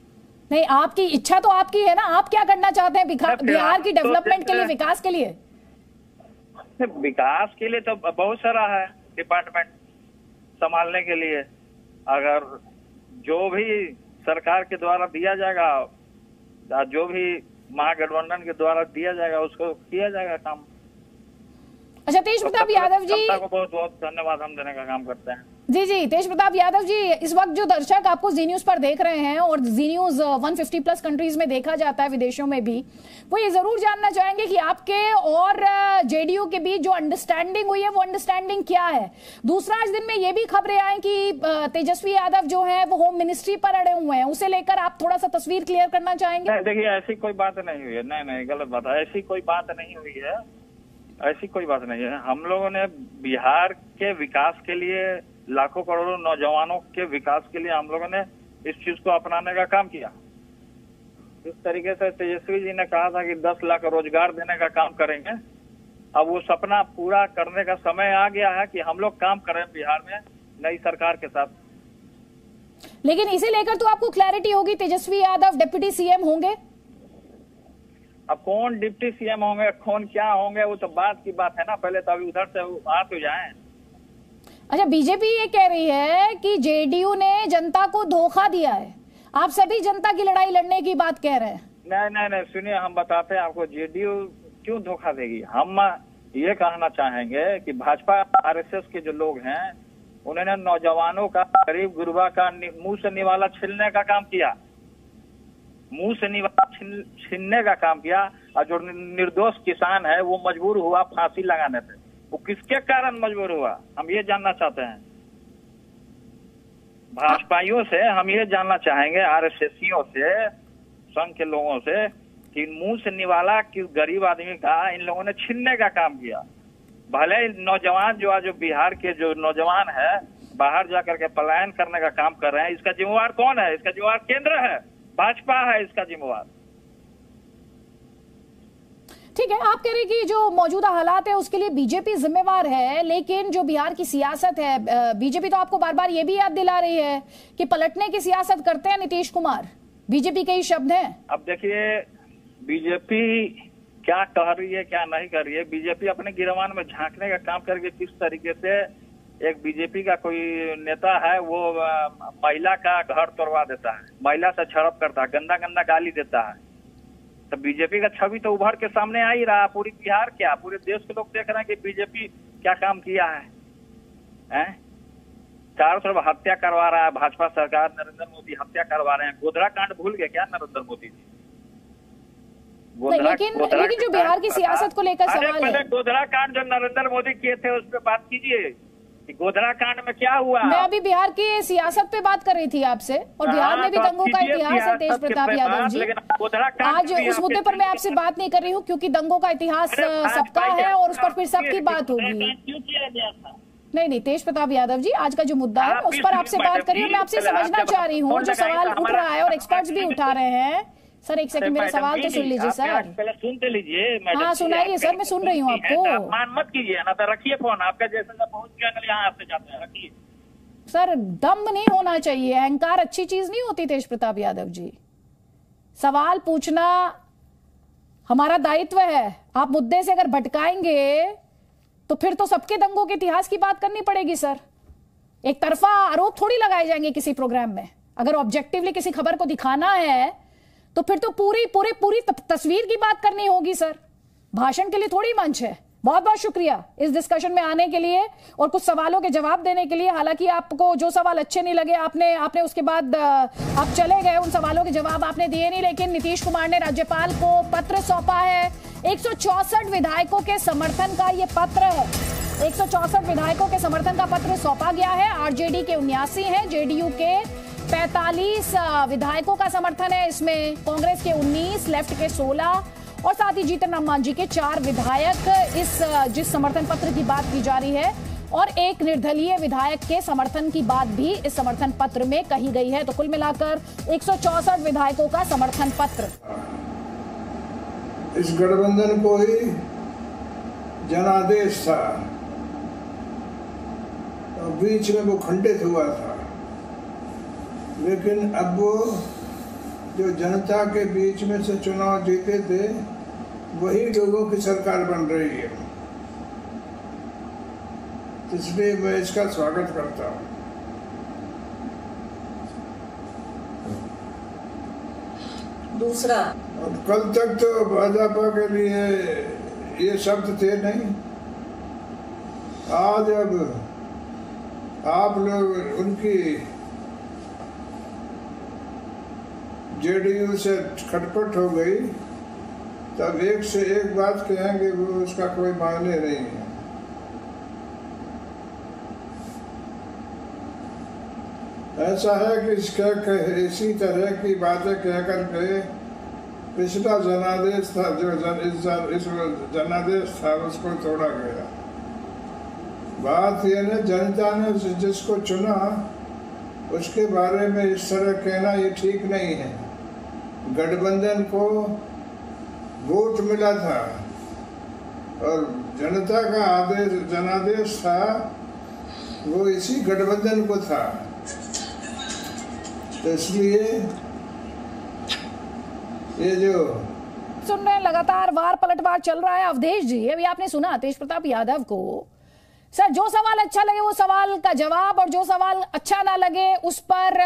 नहीं, आपकी इच्छा तो आपकी है ना, आप क्या करना चाहते हैं बिहार की डेवलपमेंट के लिए, विकास के लिए? विकास के लिए तो बहुत सारा है डिपार्टमेंट संभालने के लिए। अगर जो भी सरकार के द्वारा दिया जाएगा, जो भी महागठबंधन के द्वारा दिया जाएगा, उसको किया जाएगा काम। अच्छा, तेज प्रताप यादव जी, को बहुत बहुत धन्यवाद हम देने का काम करते हैं। जी जी, तेज प्रताप यादव जी, इस वक्त जो दर्शक आपको जी न्यूज पर देख रहे हैं, और जी न्यूज 150 प्लस कंट्रीज में देखा जाता है, विदेशों में भी, वो ये जरूर जानना चाहेंगे कि आपके और जेडीयू के बीच जो अंडरस्टैंडिंग हुई है, वो अंडरस्टैंडिंग क्या है। दूसरा, आज दिन में ये भी खबरें आई कि तेजस्वी यादव जो है वो होम मिनिस्ट्री पर अड़े हुए हैं, उसे लेकर आप थोड़ा सा तस्वीर क्लियर करना चाहेंगे? देखिए, ऐसी कोई बात नहीं हुई है। नहीं, गलत बात है, ऐसी कोई बात नहीं हुई है, ऐसी कोई बात नहीं है। हम लोगों ने बिहार के विकास के लिए, लाखों करोड़ों नौजवानों के विकास के लिए हम लोगों ने इस चीज को अपनाने का काम किया। इस तरीके से तेजस्वी जी ने कहा था कि 10 लाख रोजगार देने का काम करेंगे। अब वो सपना पूरा करने का समय आ गया है कि हम लोग काम करें बिहार में नई सरकार के साथ। लेकिन इसे लेकर तो आपको क्लैरिटी होगी, तेजस्वी यादव डिप्टी सीएम होंगे? अब कौन डिप्टी सीएम होंगे, कौन क्या होंगे, वो तो बात की बात है ना। पहले तो अभी उधर से आ तो जाएं। अच्छा, बीजेपी ये कह रही है कि जेडीयू ने जनता को धोखा दिया है, आप सभी जनता की लड़ाई लड़ने की बात कह रहे हैं। नहीं, सुनिए, हम बताते हैं आपको जेडीयू क्यों धोखा देगी। हम ये कहना चाहेंगे कि भाजपा आरएसएस के जो लोग हैं, उन्होंने नौजवानों का, गरीब गुरबा का मुंह से निवाला छीनने का काम किया, मुंह से निवाला छीनने का काम किया। और जो निर्दोष किसान है वो मजबूर हुआ फांसी लगाने पे। वो किसके कारण मजबूर हुआ, हम ये जानना चाहते हैं। भाजपाइयों से हम ये जानना चाहेंगे, आरएसएसियों से, संघ के लोगों से, कि मुंह से निवाला किस गरीब आदमी का इन लोगों ने छीनने का काम किया। भले नौजवान जो बिहार के जो नौजवान है बाहर जाकर के पलायन करने का काम कर रहे हैं, इसका जिम्मेवार कौन है? इसका जिम्मेवार केंद्र है, भाजपा है इसका जिम्मेवार। ठीक है, आप कह रहे हैं कि जो मौजूदा हालात है उसके लिए बीजेपी जिम्मेवार है, लेकिन जो बिहार की सियासत है, बीजेपी तो आपको बार बार ये भी याद दिला रही है कि पलटने की सियासत करते हैं नीतीश कुमार, बीजेपी के ही शब्द हैं। अब देखिए, बीजेपी क्या कह रही है, क्या नहीं कर रही है। बीजेपी अपने गिरवान में झांकने का काम करके किस तरीके से, एक बीजेपी का कोई नेता है वो महिला का घर तोड़वा देता है, महिला से झड़प करता है, गंदा गंदा गाली देता है। तो बीजेपी का छवि तो उभर के सामने आ ही रहा। पूरी बिहार क्या, पूरे देश के लोग देख रहे हैं कि बीजेपी क्या काम किया है। चारों तरफ हत्या करवा रहा है भाजपा सरकार, नरेंद्र मोदी हत्या करवा रहे हैं। गोधरा कांड भूल गए क्या नरेंद्र मोदी जी? लेकिन जो बिहार की सियासत को लेकर सवाल है, गोधरा कांड जो नरेंद्र मोदी किए थे उस पर बात कीजिए कि गोधरा कांड में क्या हुआ। मैं अभी बिहार की सियासत पे बात कर रही थी आपसे, और बिहार में भी दंगों का इतिहास है तेज प्रताप यादव जी। आज उस मुद्दे पर मैं आपसे बात नहीं कर रही हूँ, क्योंकि दंगों का इतिहास सबका है और उस पर फिर सबकी बात होगी। नहीं, तेज प्रताप यादव जी, आज का जो मुद्दा है उस पर आपसे बात करिए। मैं आपसे समझना चाह रही हूँ, जो सवाल उठ रहा है और एक्सपर्ट्स भी उठा रहे हैं। सर एक सेकंड, मेरा सवाल तो सुन लीजिए सर। पहले सुनते लीजिए। हाँ सुनाइए सर, मैं सुन रही हूँ आपको। अपमान मत कीजिए ना, तो रखिए फोन। आपका जैसा पहुंच चैनल यहाँ आपसे जाते हैं, रखिए। सर दम नहीं होना चाहिए, अहंकार अच्छी चीज नहीं होती तेज प्रताप यादव जी। सवाल पूछना हमारा दायित्व है। आप मुद्दे से अगर भटकाएंगे तो फिर तो सबके दंगों के इतिहास की बात करनी पड़ेगी सर। एक तरफा आरोप थोड़ी लगाए जाएंगे किसी प्रोग्राम में। अगर ऑब्जेक्टिवली किसी खबर को दिखाना है तो फिर तो पूरी तस्वीर की बात करनी होगी सर। भाषण के लिए थोड़ी मंच है। बहुत बहुत शुक्रिया इस डिस्कशन में आने के लिए और कुछ सवालों के जवाब देने के लिए। हालांकि आपको जो सवाल अच्छे नहीं लगे आपने उसके बाद आप चले गए, उन सवालों के जवाब आपने दिए नहीं। लेकिन नीतीश कुमार ने राज्यपाल को पत्र सौंपा है। 164 विधायकों के समर्थन का ये पत्र है। 164 विधायकों के समर्थन का पत्र सौंपा गया है। आरजेडी के 79 है, जेडीयू के 45 विधायकों का समर्थन है। इसमें कांग्रेस के 19, लेफ्ट के 16 और साथ ही जीतन राम मांझी के 4 विधायक जिस समर्थन पत्र की बात की जा रही है, और एक निर्दलीय विधायक के समर्थन की बात भी इस समर्थन पत्र में कही गई है। तो कुल मिलाकर 164 विधायकों का समर्थन पत्र। इस गठबंधन को ही जनादेश था, बीच में वो खंडित हुआ था, लेकिन अब वो जो जनता के बीच में से चुनाव जीते थे वही लोगों की सरकार बन रही है, इसलिए मैं इसका स्वागत करता हूँ। दूसरा, कल तक तो भाजपा के लिए ये शब्द थे नहीं, आज अब आप लोग उनकी जेडीयू से खटपट हो गई, तब एक से एक बात कहेंगे वो उसका कोई मायने नहीं है। ऐसा है कि इसी तरह की बातें कह करके पिछला जनादेश था, जो इस जनादेश था उसको तोड़ा गया। बात यह न जनता ने जिसको चुना उसके बारे में इस तरह कहना ये ठीक नहीं है। गठबंधन को वोट मिला था और जनता का आदेश जनादेश था, वो इसी गठबंधन को था, तो इसलिए ये जो सुन रहे हैं लगातार वार पलटवार चल रहा है। अवधेश जी, अभी आपने सुना तेज प्रताप यादव को, सर जो सवाल अच्छा लगे वो सवाल का जवाब, और जो सवाल अच्छा ना लगे उस पर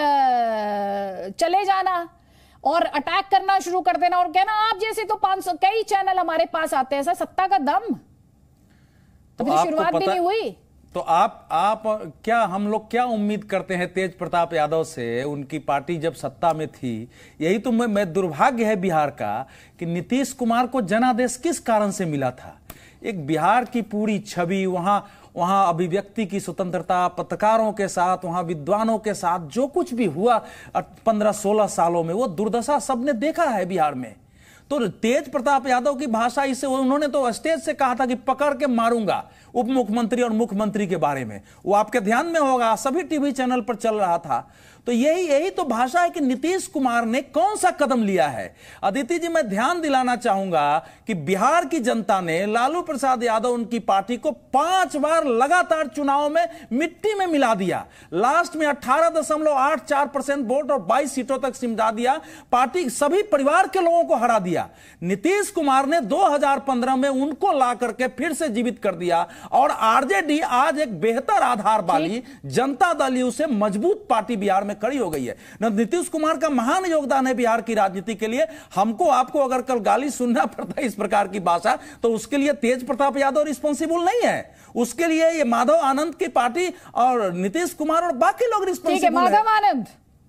चले जाना और अटैक करना शुरू कर देना और कहना आप जैसे तो 500 कई चैनल हमारे पास आते हैं। सर सत्ता का दम तो शुरुआत भी नहीं हुई। तो आप क्या, हम लोग क्या उम्मीद करते हैं तेज प्रताप यादव से? उनकी पार्टी जब सत्ता में थी, यही तो मैं दुर्भाग्य है बिहार का कि नीतीश कुमार को जनादेश किस कारण से मिला था। एक बिहार की पूरी छवि, वहां अभिव्यक्ति की स्वतंत्रता, पत्रकारों के साथ, वहां विद्वानों के साथ जो कुछ भी हुआ 15-16 सालों में, वो दुर्दशा सबने देखा है बिहार में। तो तेज प्रताप यादव की भाषा, इसे उन्होंने तो स्टेज से कहा था कि पकड़ के मारूंगा उप मुख्यमंत्री और मुख्यमंत्री के बारे में, वो आपके ध्यान में होगा, सभी टीवी चैनल पर चल रहा था। तो यही तो भाषा है कि नीतीश कुमार ने कौन सा कदम लिया है। अदिति जी, मैं ध्यान दिलाना चाहूंगा कि बिहार की जनता ने लालू प्रसाद यादव, उनकी पार्टी को 5 बार लगातार चुनाव में मिट्टी में मिला दिया। लास्ट में 18.84% वोट और 22 सीटों तक सिमटा दिया। पार्टी सभी परिवार के लोगों को हरा दिया। नीतीश कुमार ने 2015 में उनको ला करके फिर से जीवित कर दिया और आरजेडी आज एक बेहतर आधार वाली जनता दल से मजबूत पार्टी बिहार में खड़ी हो गई है। नीतीश कुमार का महान योगदान है बिहार की राजनीति के लिए। हमको आपको अगर कल गाली सुनना पड़ता है इस प्रकार की भाषा, तो उसके लिए तेज प्रताप यादव रिस्पॉन्सिबल नहीं है, उसके लिए ये माधव आनंद की पार्टी और नीतीश कुमार और बाकी लोग रिस्पॉन्सिबल है। माधव आनंद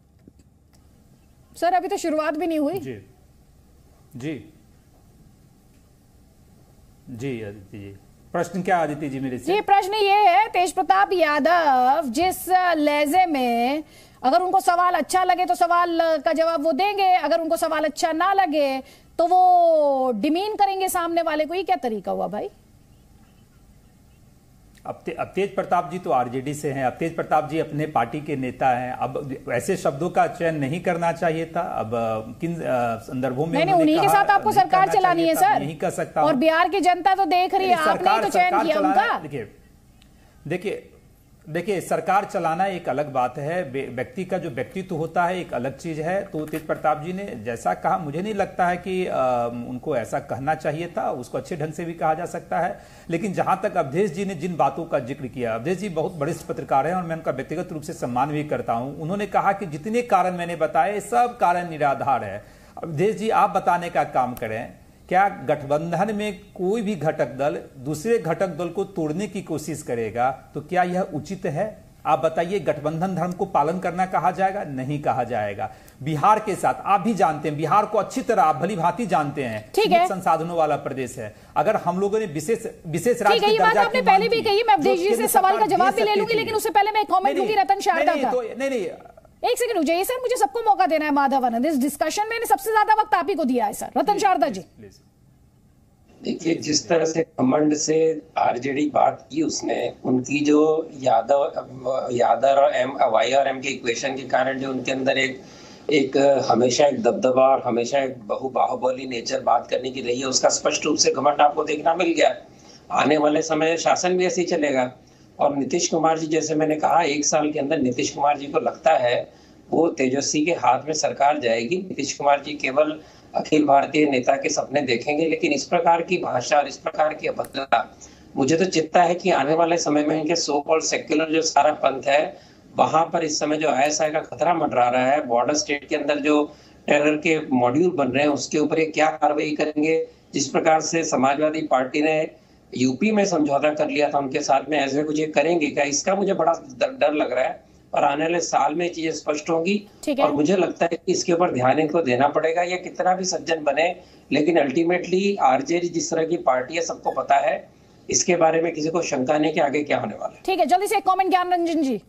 सर, अभी तो शुरुआत भी नहीं हुई। जी जी अदिति जी, प्रश्न क्या आदिति जी मेरे से? जी प्रश्न ये है, तेज प्रताप यादव जिस लहजे में अगर उनको सवाल अच्छा लगे तो सवाल का जवाब वो देंगे, अगर उनको सवाल अच्छा ना लगे तो वो डिमीन करेंगे सामने वाले को, ये क्या तरीका हुआ भाई? अब तेज प्रताप जी तो आरजेडी से हैं, अब तेज प्रताप जी अपने पार्टी के नेता हैं। अब ऐसे शब्दों का चयन नहीं करना चाहिए था। अब किन संदर्भों में नहीं, उन्हीं के साथ आपको सरकार चलानी है सर, नहीं कर सकता। और बिहार की जनता तो देख रही है, आपने तो चयन किया उनका। देखिए सरकार चलाना एक अलग बात है, व्यक्ति का जो व्यक्तित्व होता है एक अलग चीज है। तो तेज प्रताप जी ने जैसा कहा, मुझे नहीं लगता है कि उनको ऐसा कहना चाहिए था, उसको अच्छे ढंग से भी कहा जा सकता है। लेकिन जहां तक अवधेश जी ने जिन बातों का जिक्र किया, अवधेश जी बहुत वरिष्ठ पत्रकार हैं और मैं उनका व्यक्तिगत रूप से सम्मान भी करता हूं। उन्होंने कहा कि जितने कारण मैंने बताए सब कारण निराधार है। अवधेश जी आप बताने का काम करें, क्या गठबंधन में कोई भी घटक दल दूसरे घटक दल को तोड़ने की कोशिश करेगा तो क्या यह उचित है? आप बताइए, गठबंधन धर्म को पालन करना कहा जाएगा? नहीं कहा जाएगा। बिहार के साथ आप भी जानते हैं, बिहार को अच्छी तरह आप भली भांति जानते हैं, सीमित संसाधनों वाला प्रदेश है। अगर हम लोगों ने विशेष राज्य की दर्जा आपने पहले भी कही, मैं अवधेश जी से सवाल का जवाब भी ले लूंगी, लेकिन उससे पहले मैं एक कमेंट दूंगी रतन शारदा का। नहीं, एक सेकंड मुझे सर, मुझे सबको मौका देना है। माधव आनंद, इस डिस्कशन में सबसे ज्यादा वक्त आप ही को दिया है सर। रतन शारदा जी, देखिए जिस तरह से घमंड से आरजेडी बात की उसने, उनकी जो यादव और वाई और एम के इक्वेशन के कारण जो उनके अंदर एक हमेशा एक दबदबा और हमेशा एक बाहुबली नेचर बात करने की रही है, उसका स्पष्ट रूप से घमंड आपको देखना मिल गया। आने वाले समय शासन भी ऐसे ही चलेगा। और नीतीश कुमार जी, जैसे मैंने कहा, 1 साल के अंदर नीतीश कुमार जी को लगता है वो तेजस्वी के हाथ में सरकार जाएगी। नीतीश कुमार जी केवल अखिल भारतीय नेता के सपने देखेंगे, लेकिन इस प्रकार की भाषा और इस प्रकार की अभद्रता, मुझे तो चिंता है कि आने वाले समय में इनके सो कॉल्ड सेक्युलर जो सारा पंथ है, वहां पर इस समय जो ISI का खतरा मंडरा रहा है, बॉर्डर स्टेट के अंदर जो टेरर के मॉड्यूल बन रहे हैं, उसके ऊपर ये क्या कार्रवाई करेंगे। जिस प्रकार से समाजवादी पार्टी ने यूपी में समझौता कर लिया था उनके साथ में, ऐसे कुछ ये करेंगे क्या, इसका मुझे बड़ा डर लग रहा है। और आने वाले साल में चीजें स्पष्ट होंगी और मुझे लगता है कि इसके ऊपर ध्यान इनको देना पड़ेगा। ये कितना भी सज्जन बने, लेकिन अल्टीमेटली आरजेडी जिस तरह की पार्टी है, सबको पता है, इसके बारे में किसी को शंका नहीं कि आगे क्या होने वाला है। ठीक है, जल्दी से एक कमेंट ज्ञान रंजन जी।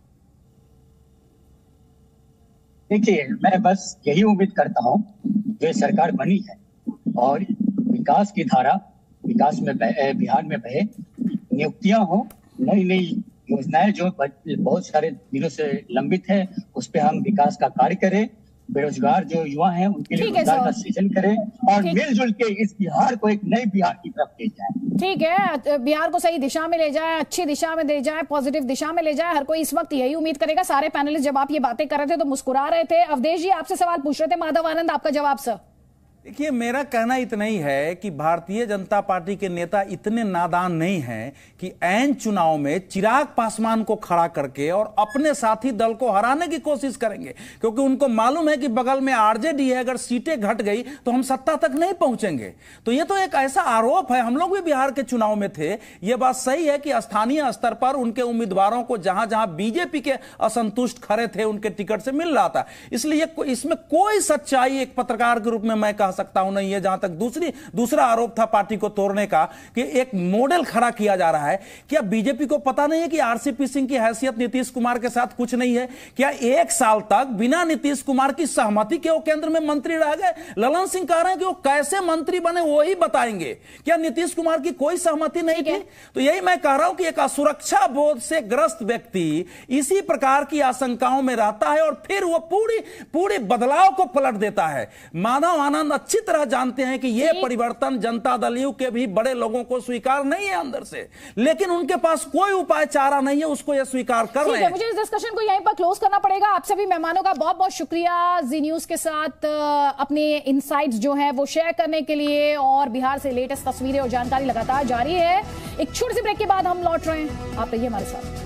देखिए, मैं बस यही उम्मीद करता हूँ जो सरकार बनी है और विकास की धारा विकास में बिहार में बहे, नियुक्तियां हो, नई नई योजनाएं जो बहुत सारे दिनों से लंबित है, उस पर हम विकास का कार्य करें, बेरोजगार जो युवा हैं उनके लिए रोजगार का सृजन करें और मिलजुल के इस बिहार को एक नई बिहार की तरफ ले जाए। ठीक है, बिहार को सही दिशा में ले जाए, अच्छी दिशा में ले जाए, पॉजिटिव दिशा में ले जाए। हर कोई इस वक्त यही उम्मीद करेगा। सारे पैनलिस्ट जब आप ये बातें कर रहे थे तो मुस्कुरा रहे थे। अवधेश जी आपसे सवाल पूछ रहे थे, माधव आनंद आपका जवाब सर। देखिए, मेरा कहना इतना ही है कि भारतीय जनता पार्टी के नेता इतने नादान नहीं हैं कि ऐन चुनाव में चिराग पासवान को खड़ा करके और अपने साथी दल को हराने की कोशिश करेंगे, क्योंकि उनको मालूम है कि बगल में आरजेडी है, अगर सीटें घट गई तो हम सत्ता तक नहीं पहुंचेंगे। तो ये तो एक ऐसा आरोप है। हम लोग भी बिहार के चुनाव में थे। ये बात सही है कि स्थानीय स्तर पर उनके उम्मीदवारों को जहां जहां बीजेपी के असंतुष्ट खड़े थे उनके टिकट से मिल रहा था, इसलिए इसमें कोई सच्चाई एक पत्रकार के रूप में मैं कह सकता हूं नहीं है। जहां तक दूसरा आरोप था पार्टी को तोड़ने का कि एक मॉडल खड़ा किया जा रहा है, क्या बीजेपी को पता नहीं है कि आरसीपी सिंह की हैसियत नीतीश कुमार के साथ कुछ नहीं है? क्या 1 साल तक बिना नीतीश कुमार की सहमति के वो केंद्र में मंत्री रह गए? ललन सिंह कह रहे हैं कि वो कैसे मंत्री बने वो ही बताएंगे। क्या नीतीश कुमार की कोई सहमति नहीं थी? तो यही मैं कह रहा हूं कि एक असुरक्षा बोध से ग्रस्त व्यक्ति इसी प्रकार की आशंकाओं में रहता है और फिर वो पूरी बदलाव को पलट देता है। माधव आनंद अच्छी तरह जानते हैं कि यह परिवर्तन जनता दल यू के भी बड़े लोगों को स्वीकार नहीं है अंदर से, लेकिन उनके पास कोई उपाय चारा नहीं है, उसको यह स्वीकार कर रहे हैं। मुझे इस डिस्कशन को यहीं पर क्लोज करना पड़ेगा। आप सभी मेहमानों का बहुत बहुत शुक्रिया जी न्यूज के साथ अपने इनसाइट्स जो है वो शेयर करने के लिए, और बिहार से लेटेस्ट तस्वीरें और जानकारी लगातार जारी है। एक छोटी सी ब्रेक के बाद हम लौट रहे हैं, आप रहिए हमारे साथ।